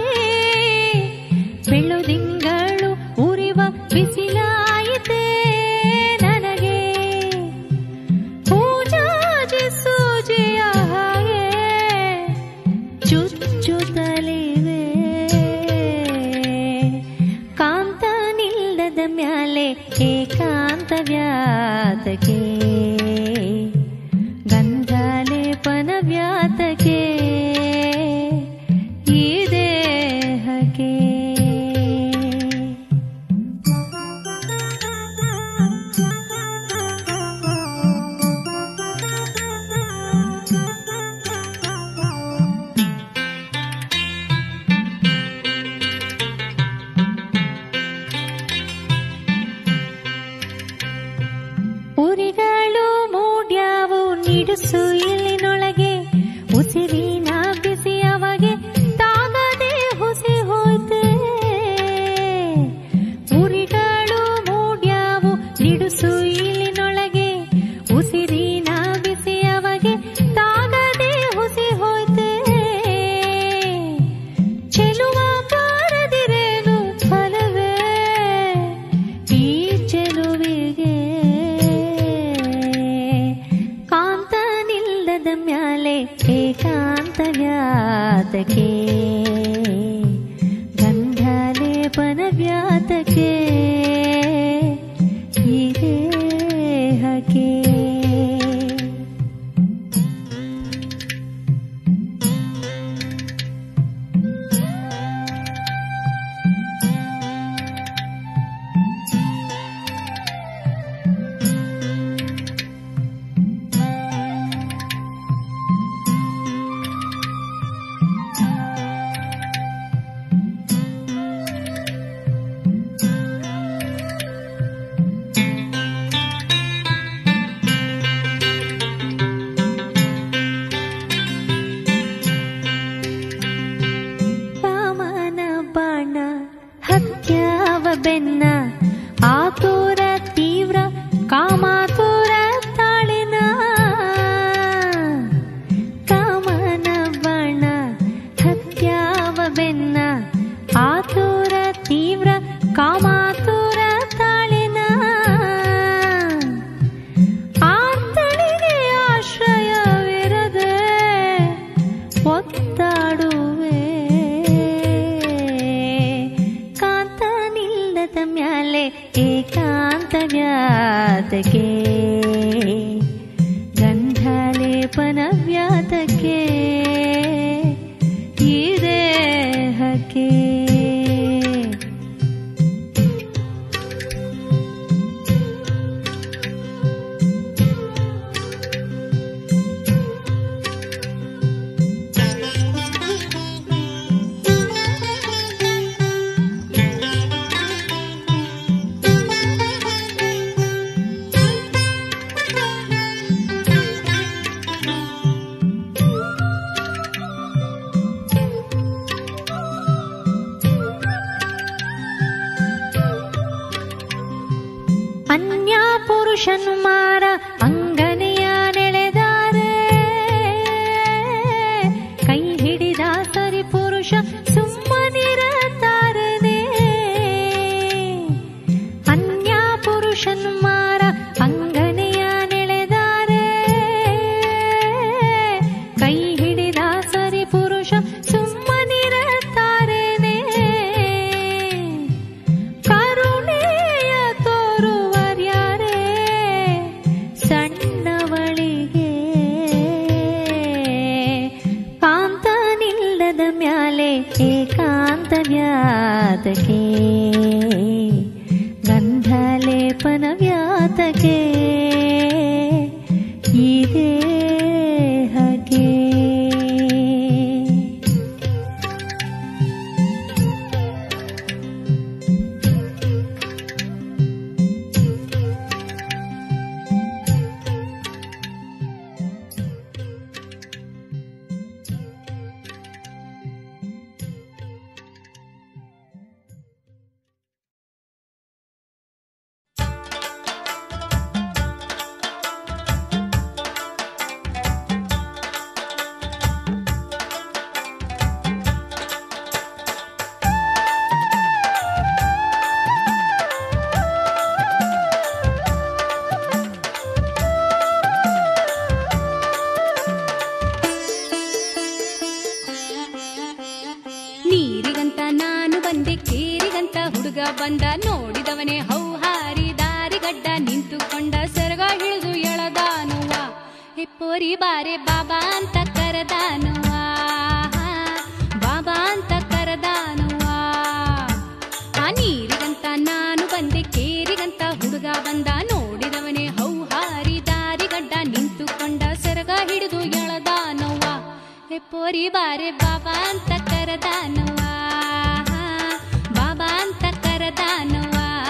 ಬೆಳ್ಳುದಿಂಗಳು ಉರಿವ ಬಿಸಿಲಾಯಿತೆ ನನಗೆ ಪೂಜಾಜಿ ಸೂಜಿಯ ಚುಚ್ಚುತ್ತಲಿವೆ ಕಾಂತ ನಿಲ್ಲದ ಮ್ಯಾಲೆ ಏಕಾಂತ ವ್ಯಾತಕೆ ಗಂಧಾಲೇಪನ ವ್ಯಾತಕೆ ಈ ದೇಹಕ್ಕೆ ಉರಿಗಳು ಮೂಡ್ಯಾವು ನಿಡುಸು ಇಲ್ಲಿನೊಳಗೆ ಉಸಿರಿನ ಬಿಸಿ ಅವಗೆ ತಾಗದೆ ಹುಸಿ ಹೋಯ್ತೆ ಉರಿಗಳು ಮೂಡ್ಯಾವು ನಿಡುಸು ಇಲ್ಲಿನೊಳಗೆ ಉಸಿರಿನ ಬಿಸಿ ಅವಗೆ ತಾಗದೆ ಹುಸಿ ಹೋಯ್ತೆ ಚೆಲುವ ಬಾರದಿರೇನು ಫಲವೇ ಈ ಚೆಲುವಿಗೆ ಕಾಂತ ನಿಲ್ಲದ ಮ್ಯಾಲೆ ಏಕಾಂತ ವ್ಯಾತಕೆ ಗಂಧಾಲೇಪನ ವ್ಯಾತಕೆ ಈ ದೇಹಕ್ಕೆ ರಾಮನ ಬಾಣ ಹತ್ಯಾವ ಬೆನ್ನ ಆತುರ ತೀವ್ರ ಕಾಮಾತುರ ತಾಳಿನ ಕಾಮನ ಬಾಣ ಹತ್ಯಾವ ಬೆನ್ನ ಆತುರ ತೀವ್ರ ಕಾಮಾತುರ ತಾಳಿನ ಆತಳಿಗೆ ಆಶ್ರಯವಿರದೆ ಒತ್ತಾಡುವೆ ಕಾಂತ ನಿಲ್ಲದ ಮ್ಯಾಲೆ ಏಕಾಂತ ವ್ಯಾತಕೆ ಗಂಧಾಲೇಪನ ವ್ಯಾತಕೆ ಈ ದೇಹಕ್ಕೆ ಅನ್ಯ ಪುರುಷ ಪುರುಷನು ಮಾರ ಅಂಗನೆಯ ನೆಳೆದಾರೆ ಕೈ ಹಿಡಿದ ಸರಿ ಪುರುಷ ಸುಮ್ಮನಿರತಾರನೆ ಅನ್ಯ ಪುರುಷನು ಮಾರ ಅಂಗನೆಯ ನೆಳೆದಾರೆ ಕೈ ಹಿಡಿದ ಸರಿ ಪುರುಷ ಸುಮ್ಮನಿರತಾರನೆ ಕರುಣೆಯ ತೋರುವರ್ಯಾರೇ ಸಣ್ಣವಳಿಗೆ ಕಾಂತ ನಿಲ್ಲದ ಮ್ಯಾಲೆ ಏಕಾಂತ ವ್ಯಾತಕೆ ಗಂಧಲೇಪನ ವ್ಯಾತಕೆ ಈ ದೇಹಕ್ಕೆ ನೀರಿಗಂತ ನಾನು ಬಂದೆ ಕೇರಿಗಂತ ಹುಡುಗ ಬಂದ ನೋಡಿದವನೇ ಹೌಹಾರಿ ದಾರಿಗಡ್ಡ ನಿಂತುಕೊಂಡ ಸರಗ ಹಿಡಿದು ಎಳದಾನುವ ಹೆಪ್ಪೋರಿ ಬಾರೆ ಬಾಬಾ ಅಂತ ಕರೆದಾನುವ ಬಾಬಾ ಅಂತ ಕರೆದಾನುವ ಆ ನೀರಿಗಂತ ನಾನು ಬಂದೆ ಕೇರಿಗಂತ ಹುಡುಗ ಬಂದ ನೋಡಿದವನೇ ಹೌಹಾರಿ ದಾರಿಗಡ್ಡ ನಿಂತುಕೊಂಡ ಸರಗ ಹಿಡಿದು ಎಳದಾನುವ ಹೆಪ್ಪೋರಿ ಬಾರೆ ಬಾಬಾ ಅಂತ ಕರೆದಾನುವ ಬಾಬಾ ಅಂತ ಕರೆದಾನುವ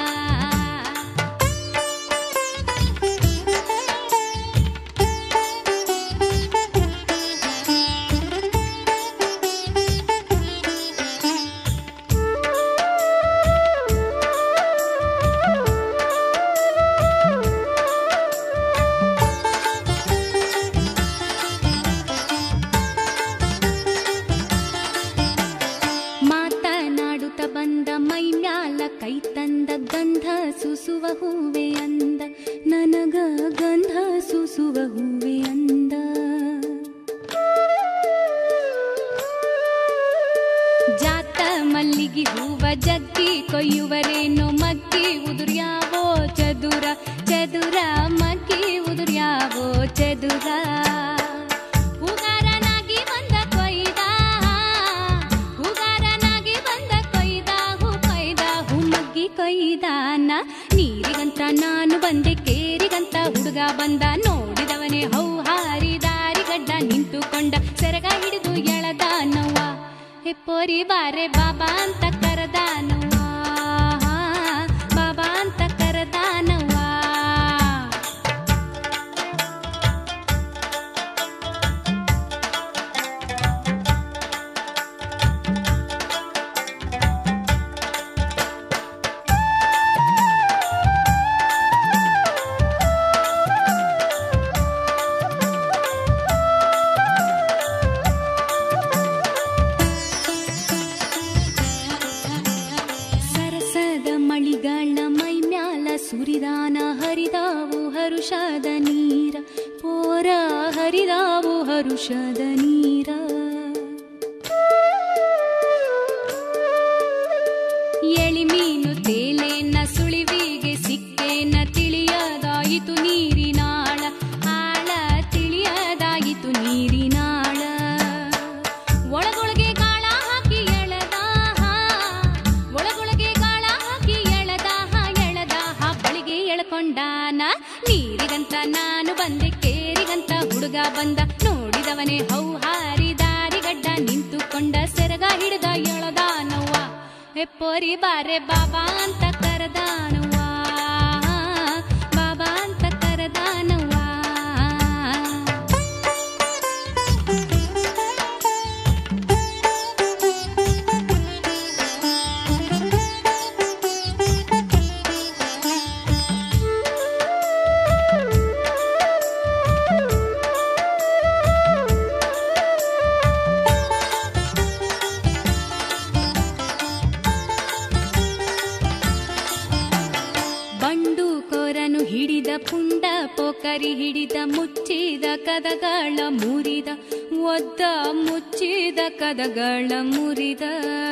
ಮಾತನಾಡುತ್ತ ಬಂದ ಮೈ ಮ್ಯಾಲ ಕೈ ತಂದ ಗಂಧ ಸೂಸುವ ಹೂವೆ ಅಂದ ನನಗ ಗಂಧ ಸೂಸುವ ಹೂವೆ ಅಂದ ಜಾತ ಮಲ್ಲಿಗೆ ಹೂವ ಜಗ್ಗಿ ಕೊಯ್ಯುವರೇನೋ ಮಗ್ಗಿ ಉದುರ್ಯಾವೋ ಚದುರ ಚದುರ ಮಗ್ಗಿ ಉದುರ್ಯಾವೋ ಚದುರ ಹೂಗಾರನಾಗಿ ಬಂದ ಕೊಯ್ದ ಹೂಗಾರನಾಗಿ ಬಂದ ಕೊಯ್ದ ಹೂ ಕೊಯ್ದ ಹೂ ಮಗ್ಗಿ ಕೊಯ್ದಾನ ನೀರಿಗಂತ ನಾನು ಬಂದೆ ಕೇರಿಗಂತ ಹುಡುಗ ಬಂದ ನೋಡಿದವನೇ ಹೌಹಾರಿ ದಾರಿಗಡ್ಡ ನಿಂತುಕೊಂಡ ಸೆರಗ ಹಿಡಿದು ಎಳದಾನವ್ವ ಹೆಪ್ಪೋರಿ ಬಾರೆ ಬಾಬಾ ಅಂತ ಕರೆದಾನವ್ವ ಬಾಬಾ ಅಂತ ಕರೆದಾನವ್ವ ಸರಸದ ಮಳಿಗಳ ಮೈ ಮ್ಯಾಲ ಸುರಿದಾನ ಹರಿದಾವು ಹರುಷದ ನೀರ ಪೋರ ಹರಿದಾವು ಹರುಷದ ನೀರ ಎಳಿ ಮೀನು ತೇಲೇನ ಸುಳಿವಿಗೆ ಸಿಕ್ಕೇನ ತಿಳಿಯದಾಯಿತು ನೀರಿನಾಳ ಆಳ ತಿಳಿಯದಾಯಿತು ನೀರಿನಾಳ ಒಳಗೊಳಗೆ ಗಾಳ ಹಾಕಿ ಎಳೆದ ಒಳಗೊಳಗೆ ಗಾಳ ಹಾಕಿ ಎಳೆದ ಬಳಿಗೆ ಎಳ್ಕೊಂಡಾನ ನೀರಿಗಂತ ನಾನು ಬಂದೆ ಕೇರಿಗಂತ ಹುಡುಗ ಬಂದ ನೋಡಿದವನೇ ಹೌಹಾರಿ ದಾರಿಗಡ್ಡ ನಿಂತುಕೊಂಡ ಸೆರಗ ಹಿಡಿದ ಎಳದಾನವ್ವ ಹೆಪ್ಪೋರಿ ಬಾರೆ ಬಾಬಾ ಅಂತ ಕರೆದಾನವ್ವ ಬಾಬಾ ಅಂತ ಕರೆದಾನವ್ವ ಪುಂಡ ಪೋಕರಿ ಹಿಡಿದ ಮುಚ್ಚಿದ ಕದಗಳ ಮುರಿದ ಒದ್ದ ಮುಚ್ಚಿದ ಕದಗಳ ಮುರಿದ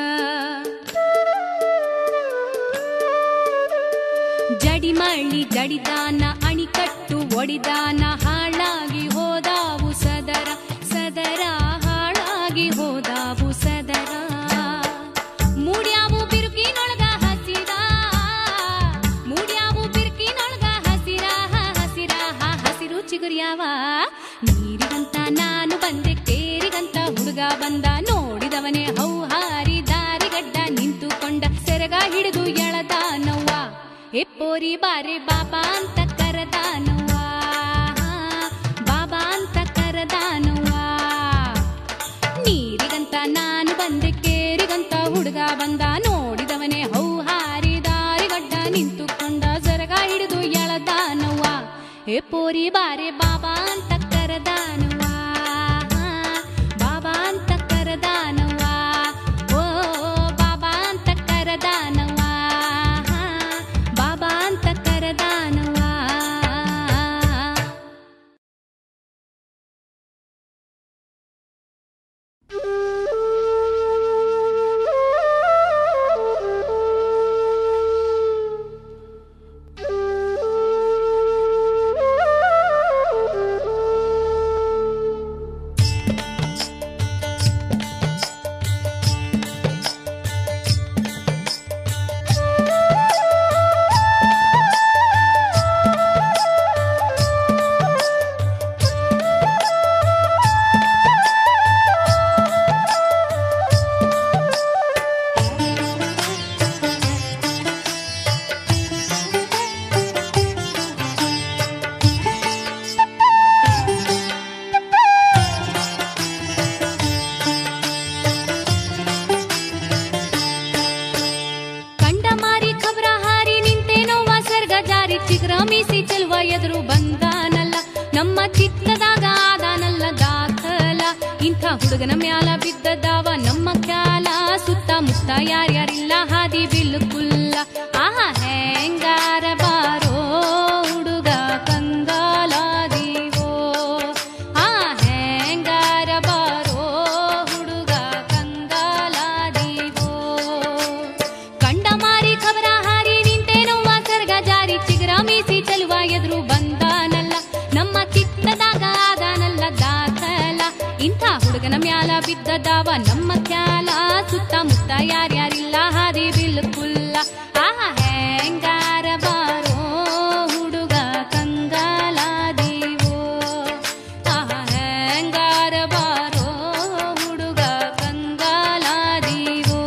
ಜಡಿಮಳ್ಳಿ ಜಡಿದಾನ ಅಣಿಕಟ್ಟು ಒಡಿದಾನ ಹಾಳಾಗಿ ಹೋದಾವು ಸದರ ಸದರ ಹಾಳಾಗಿ ಹೋದಾವು ಸದರ ಮೂಡ್ಯಾವು ಬಿರುಕಿನೊಳಗ ಹಸಿರ ಮೂಡ್ಯಾವು ಬಿರುಕಿನೊಳಗ ಹಸಿರ ಹಸಿರ ಹಸಿರು ಚಿಗುರ್ಯಾವ ನೀರಿಗಂತ ನಾನು ಬಂದೆ ಕೇರಿಗಂತ ಹುಡುಗ ಬಂದ ನೋಡಿದವನೇ ಹೌಹಾರಿ ದಾರಿಗಡ್ಡ ನಿಂತುಕೊಂಡ ಸೆರಗ ಹಿಡಿದು ಎಳದಾನವ್ವ ಎಪ್ಪೋರಿ ಬಾರೆ ಬಾಬಾ ಅಂತ ಕರದಾನವ್ವ ಬಾಬಾ ಅಂತ ಕರದಾನವ್ವ ನೀರಿಗಂತ ನಾನು ಬಂದೆ ಕೇರಿಗಂತ ಹುಡುಗ ಬಂದ ನೋಡಿದವನೇ ಹೌಹಾರಿ ದಾರಿಗಡ್ಡ ನಿಂತುಕೊಂಡ ಸೆರಗ ಹಿಡಿದು ಎಳದಾನವ್ವ ಎಪ್ಪೋರಿ ಬಾರೆ ಬಾಬಾ ಅಂತ ಕರದಾನವ್ವ ಬಾಬಾ ಅಂತ ಕರದಾನವ್ವ ಓ ಬಾಬಾ ಅಂತ ಕರದಾನವ್ವ ಬಾಬಾ ಅಂತ ಕರದಾನವ್ವ ಚಿಗ್ರಮಿಸಿ ಚೆಲುವ ಎದುರು ಬಂದಾನಲ್ಲ ನಮ್ಮ ಚಿತ್ತದಾಗ ಆದಾನಲ್ಲ ದಾಖಲ ಇಂಥ ಹುಡುಗನ ಮ್ಯಾಲ ಬಿದ್ದದಾವ ನಮ್ಮ ಖ್ಯಾಲ ಸುತ್ತಮುತ್ತ ಯಾರ್ಯಾರಿಲ್ಲ ಹಾದಿ ಬಿಲ್ಕುಲ್ಲ ಆಹಾ ಹೆಂಗಾರ ಬಾರೋ ಹುಡುಗ ಕಂಗಾಲಾದೀವೋ ಆ ಹೆಂಗಾರ ಬಾರೋ ಹುಡುಗ ಕಂಗಾಲಾದೀವೋ ಕಂಡ ಮಾರಿ ಖಬರ ಹಾರಿ ನಿಂತೇನೋವ ಸರ್ಗ ಜಾರಿ ಚಿಗ್ರಮಿಸಿ ಚೆಲುವ ಎದುರು ಬಂದಾನಲ್ಲ ನಮ್ಮ ಚಿತ್ತದಾಗ ಆದಾನಲ್ಲ ದಾಖಲ ಇಂಥ ಹುಡುಗನ ಮ್ಯಾಲ ಬಿದ್ದದಾವ ನಮ್ಮ ಖ್ಯಾಲ ಸುತ್ತಮುತ್ತ ಯಾರ್ಯಾರಿಲ್ಲ ಹಾದಿ ಬಿಲ್ಕುಲ್ಲ ಆಹಾ ಹೆಂಗಾರ ಬಾರೋ ಹುಡುಗ ಕಂಗಾಲಾದೀವೋ ಆಹಾ ಹೆಂಗಾರ ಬಾರೋ ಹುಡುಗ ಕಂಗಾಲಾದೀವೋ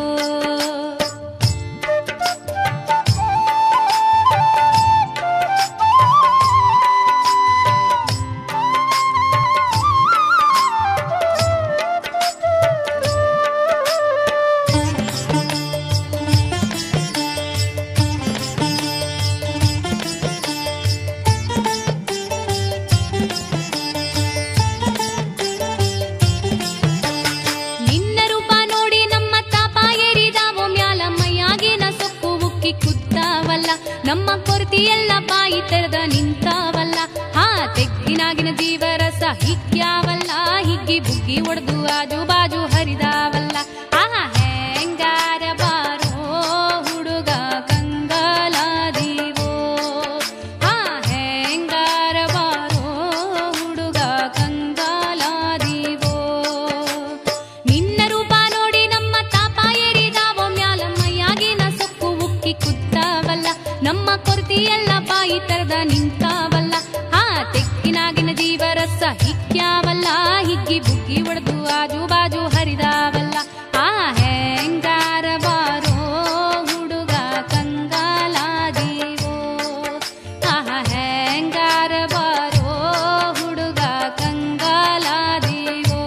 ನಿನ್ನ ರೂಪ ನೋಡಿ ನಮ್ಮ ತಾಪ ಏರಿದಾವೋ ಮ್ಯಾಲ ಮೈಯಾಗಿನ ಸೊಕ್ಕು ಉಕ್ಕಿ ಕುದ್ದಾವಲ್ಲ ನಮ್ಮ ಕೊರತಿ ಎಲ್ಲ ಬಾಯಿ ತೆರೆದ ನಿಂತಾವಲ್ಲ ಹಾ ತೆಗ್ಗಿನಾಗಿನ ಜೀವರಸ ಹಿಗ್ಗ್ಯಾವಲ್ಲ ಹಿಗ್ಗಿ ಬುಗ್ಗಿ ಒಡೆದು ಆಜು ಬಾಜು ಹರಿದಾವಲ್ಲ ಆಹಾ ಹೆಂಗಾರ ಬಾರೋ ಹುಡುಗ ಕಂಗಾಲಾದೀವೋ ಆ ಹೆಂಗಾರ ಬಾರೋ ಹುಡುಗ ಕಂಗಾಲಾದೀವೋ ನಿನ್ನ ರೂಪ ನೋಡಿ ನಮ್ಮ ತಾಪ ಏರಿದಾವೋ ಮ್ಯಾಲ ಮೈಯಾಗಿನ ಸೊಕ್ಕು ಉಕ್ಕಿ ಕುದ್ದಾವಲ್ಲ ನಮ್ಮ ಕೊರತಿ ಎಲ್ಲ ಬಾಯಿ ತೆರೆದ ನಿಂತಾವಲ್ಲ ಹಾ ತೆಕ್ಕಿನಾಗಿನ ಜೀವರಸ ಹಿಗ್ಗ್ಯಾವಲ್ಲ ಹಿಗ್ಗಿ ಬುಗ್ಗಿ ಒಡೆದು ಆಜು ಬಾಜು ಹರಿದಾವಲ್ಲ ಆ ಹೆಂಗಾರ ಬಾರೋ ಹುಡುಗ ಕಂಗಾಲಾದೀವೋ ಆಹಾ ಹೆಂಗಾರ ಬಾರೋ ಹುಡುಗ ಕಂಗಾಲಾದೀವೋ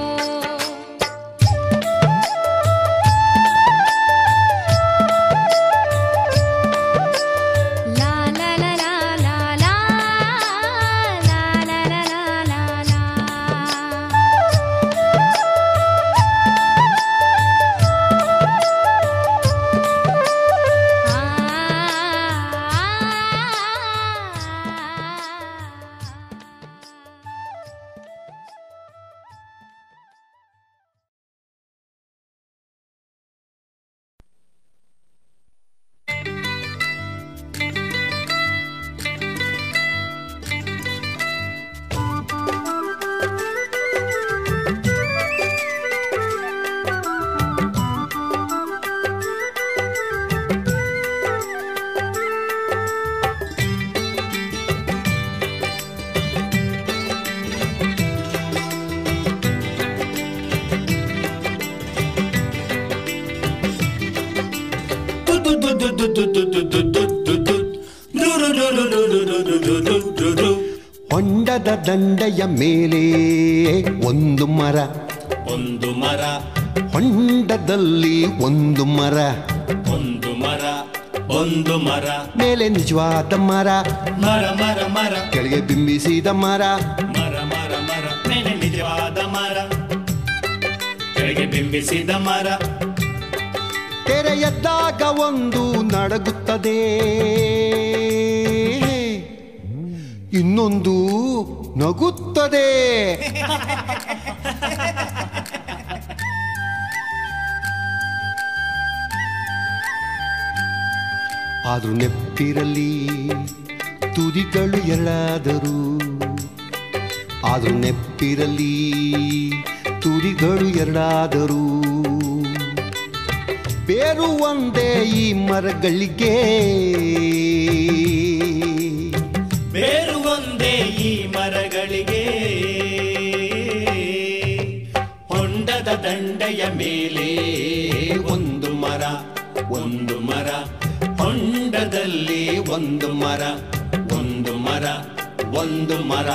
ಲಾ ಲಾ ಲಾ ಲಾ ಲಾ ಲಾ ಲಾ ಲಾ ಲಾ ಲಾ ಲಾ ಹೊಂಡದ ದಂಡೆಯ ಮೇಲೆ ಒಂದು ಮರ, ಒಂದು ಮರ, ಹೊಂಡದಲ್ಲಿ ಒಂದು ಮರ, ಒಂದು ಮರ, ಒಂದು ಮರ, ಮೇಲೆ ನಿಜವಾದ ಮರ, ಮರ ಮರ ಮರ, ಕೆಳಗೆ ಬಿಂಬಿಸಿದ ಮರ, ಮರ ಮರ ಮರ, ಮೇಲೆ ನಿಜವಾದ ಮರ, ಕೆಳಗೆ ಬಿಂಬಿಸಿದ ಮರ. ತೆರೆ ಎದ್ದಾಗ ಒಂದು ನಡಗುತ್ತದೆ, ಇನ್ನೊಂದು ನಗುತ್ತದೆ. ಆದ್ರೂ ನೆಪ್ಪಿರಲಿ ತುದಿಗಳು ಎರಡಾದರೂ, ಆದ್ರೂ ನೆಪ್ಪಿರಲಿ ತುದಿಗಳು ಎರಡಾದರೂ, ಬೇರು ಒಂದೇ ಈ ಮರಗಳಿಗೆ, ಬೇರು ಒಂದೇ ಈ ಮರಗಳಿಗೆ. ಹೊಂಡದ ದಂಡೆಯ ಮೇಲೆ ಒಂದು ಮರ, ಒಂದು ಮರ, ಹೊಂಡದಲ್ಲಿ ಒಂದು ಮರ, ಒಂದು ಮರ, ಒಂದು ಮರ.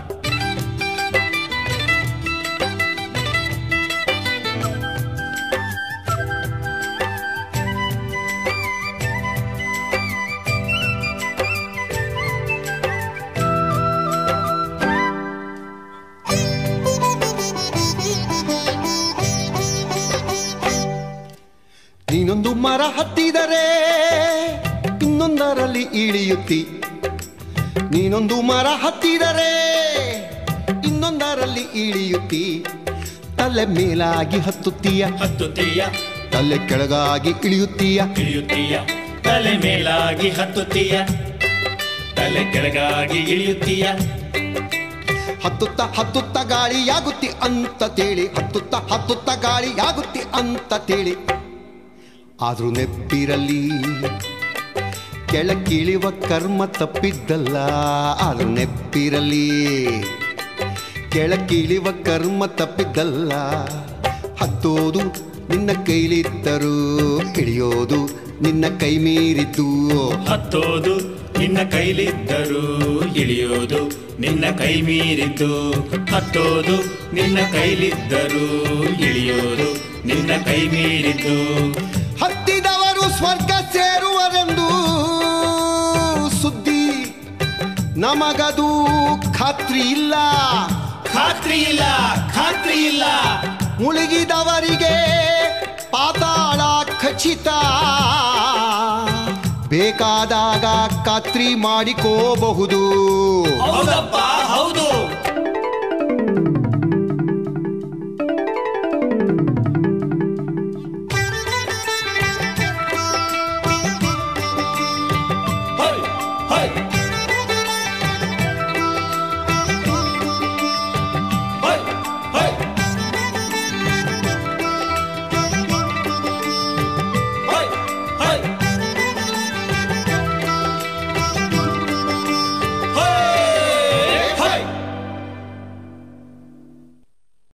ನೀನೊಂದು ಮರ ಹತ್ತಿದರೆ ಇನ್ನೊಂದರಲ್ಲಿ ಇಳಿಯುತ್ತಿ, ನೀನೊಂದು ಮರ ಹತ್ತಿದರೆ ಇನ್ನೊಂದರಲ್ಲಿ ಇಳಿಯುತ್ತಿ. ತಲೆ ಮೇಲಾಗಿ ಹತ್ತುತ್ತೀಯ, ಹತ್ತುತ್ತೀಯ, ತಲೆ ಕೆಳಗಾಗಿ ಇಳಿಯುತ್ತೀಯ, ಇಳಿಯುತ್ತೀಯ, ತಲೆ ಮೇಲಾಗಿ ಹತ್ತುತ್ತೀಯ, ತಲೆ ಕೆಳಗಾಗಿ ಇಳಿಯುತ್ತೀಯ. ಹತ್ತುತ್ತ ಹತ್ತುತ್ತ ಗಾಳಿಯಾಗುತ್ತಿ ಅಂತ ತೇಳಿ, ಹತ್ತುತ್ತ ಹತ್ತುತ್ತ ಗಾಳಿಯಾಗುತ್ತಿ ಅಂತ ತೇಳಿ. ಆದ್ರೂ ನೆಪ್ಪಿರಲಿ ಕೆಳಗಿಳಿಯುವ ಕರ್ಮ ತಪ್ಪಿದ್ದಲ್ಲ, ಆದ್ರೂ ನೆಪ್ಪಿರಲಿ ಕೆಳಗಿಳಿಯುವ ಕರ್ಮ ತಪ್ಪಿದ್ದಲ್ಲ. ಹತ್ತೋದು ನಿನ್ನ ಕೈಲಿದ್ದರೂ ಇಳಿಯೋದು ನಿನ್ನ ಕೈ ಮೀರಿದ್ದು, ಹತ್ತೋದು ನಿನ್ನ ಕೈಲಿದ್ದರೂ ಇಳಿಯೋದು ನಿನ್ನ ಕೈ ಮೀರಿದ್ದು, ಹತ್ತೋದು ನಿನ್ನ ಕೈಲಿದ್ದರೂ ಇಳಿಯೋದು ನಿನ್ನ ಕೈ ಮೀರಿದ್ದು. ಹತ್ತಿದವರು ಸ್ವರ್ಗ ಸೇರುವರೆಂದು ಸುದ್ದಿ, ನಮಗದು ಖಾತ್ರಿ ಇಲ್ಲ, ಖಾತ್ರಿ ಇಲ್ಲ, ಖಾತ್ರಿ ಇಲ್ಲ. ಮುಳುಗಿದವರಿಗೆ ಪಾತಾಳ ಖಚಿತ, ಬೇಕಾದಾಗ ಖಾತ್ರಿ ಮಾಡಿಕೋಬಹುದು. ಹೌದಪ್ಪ, ಹೌದು.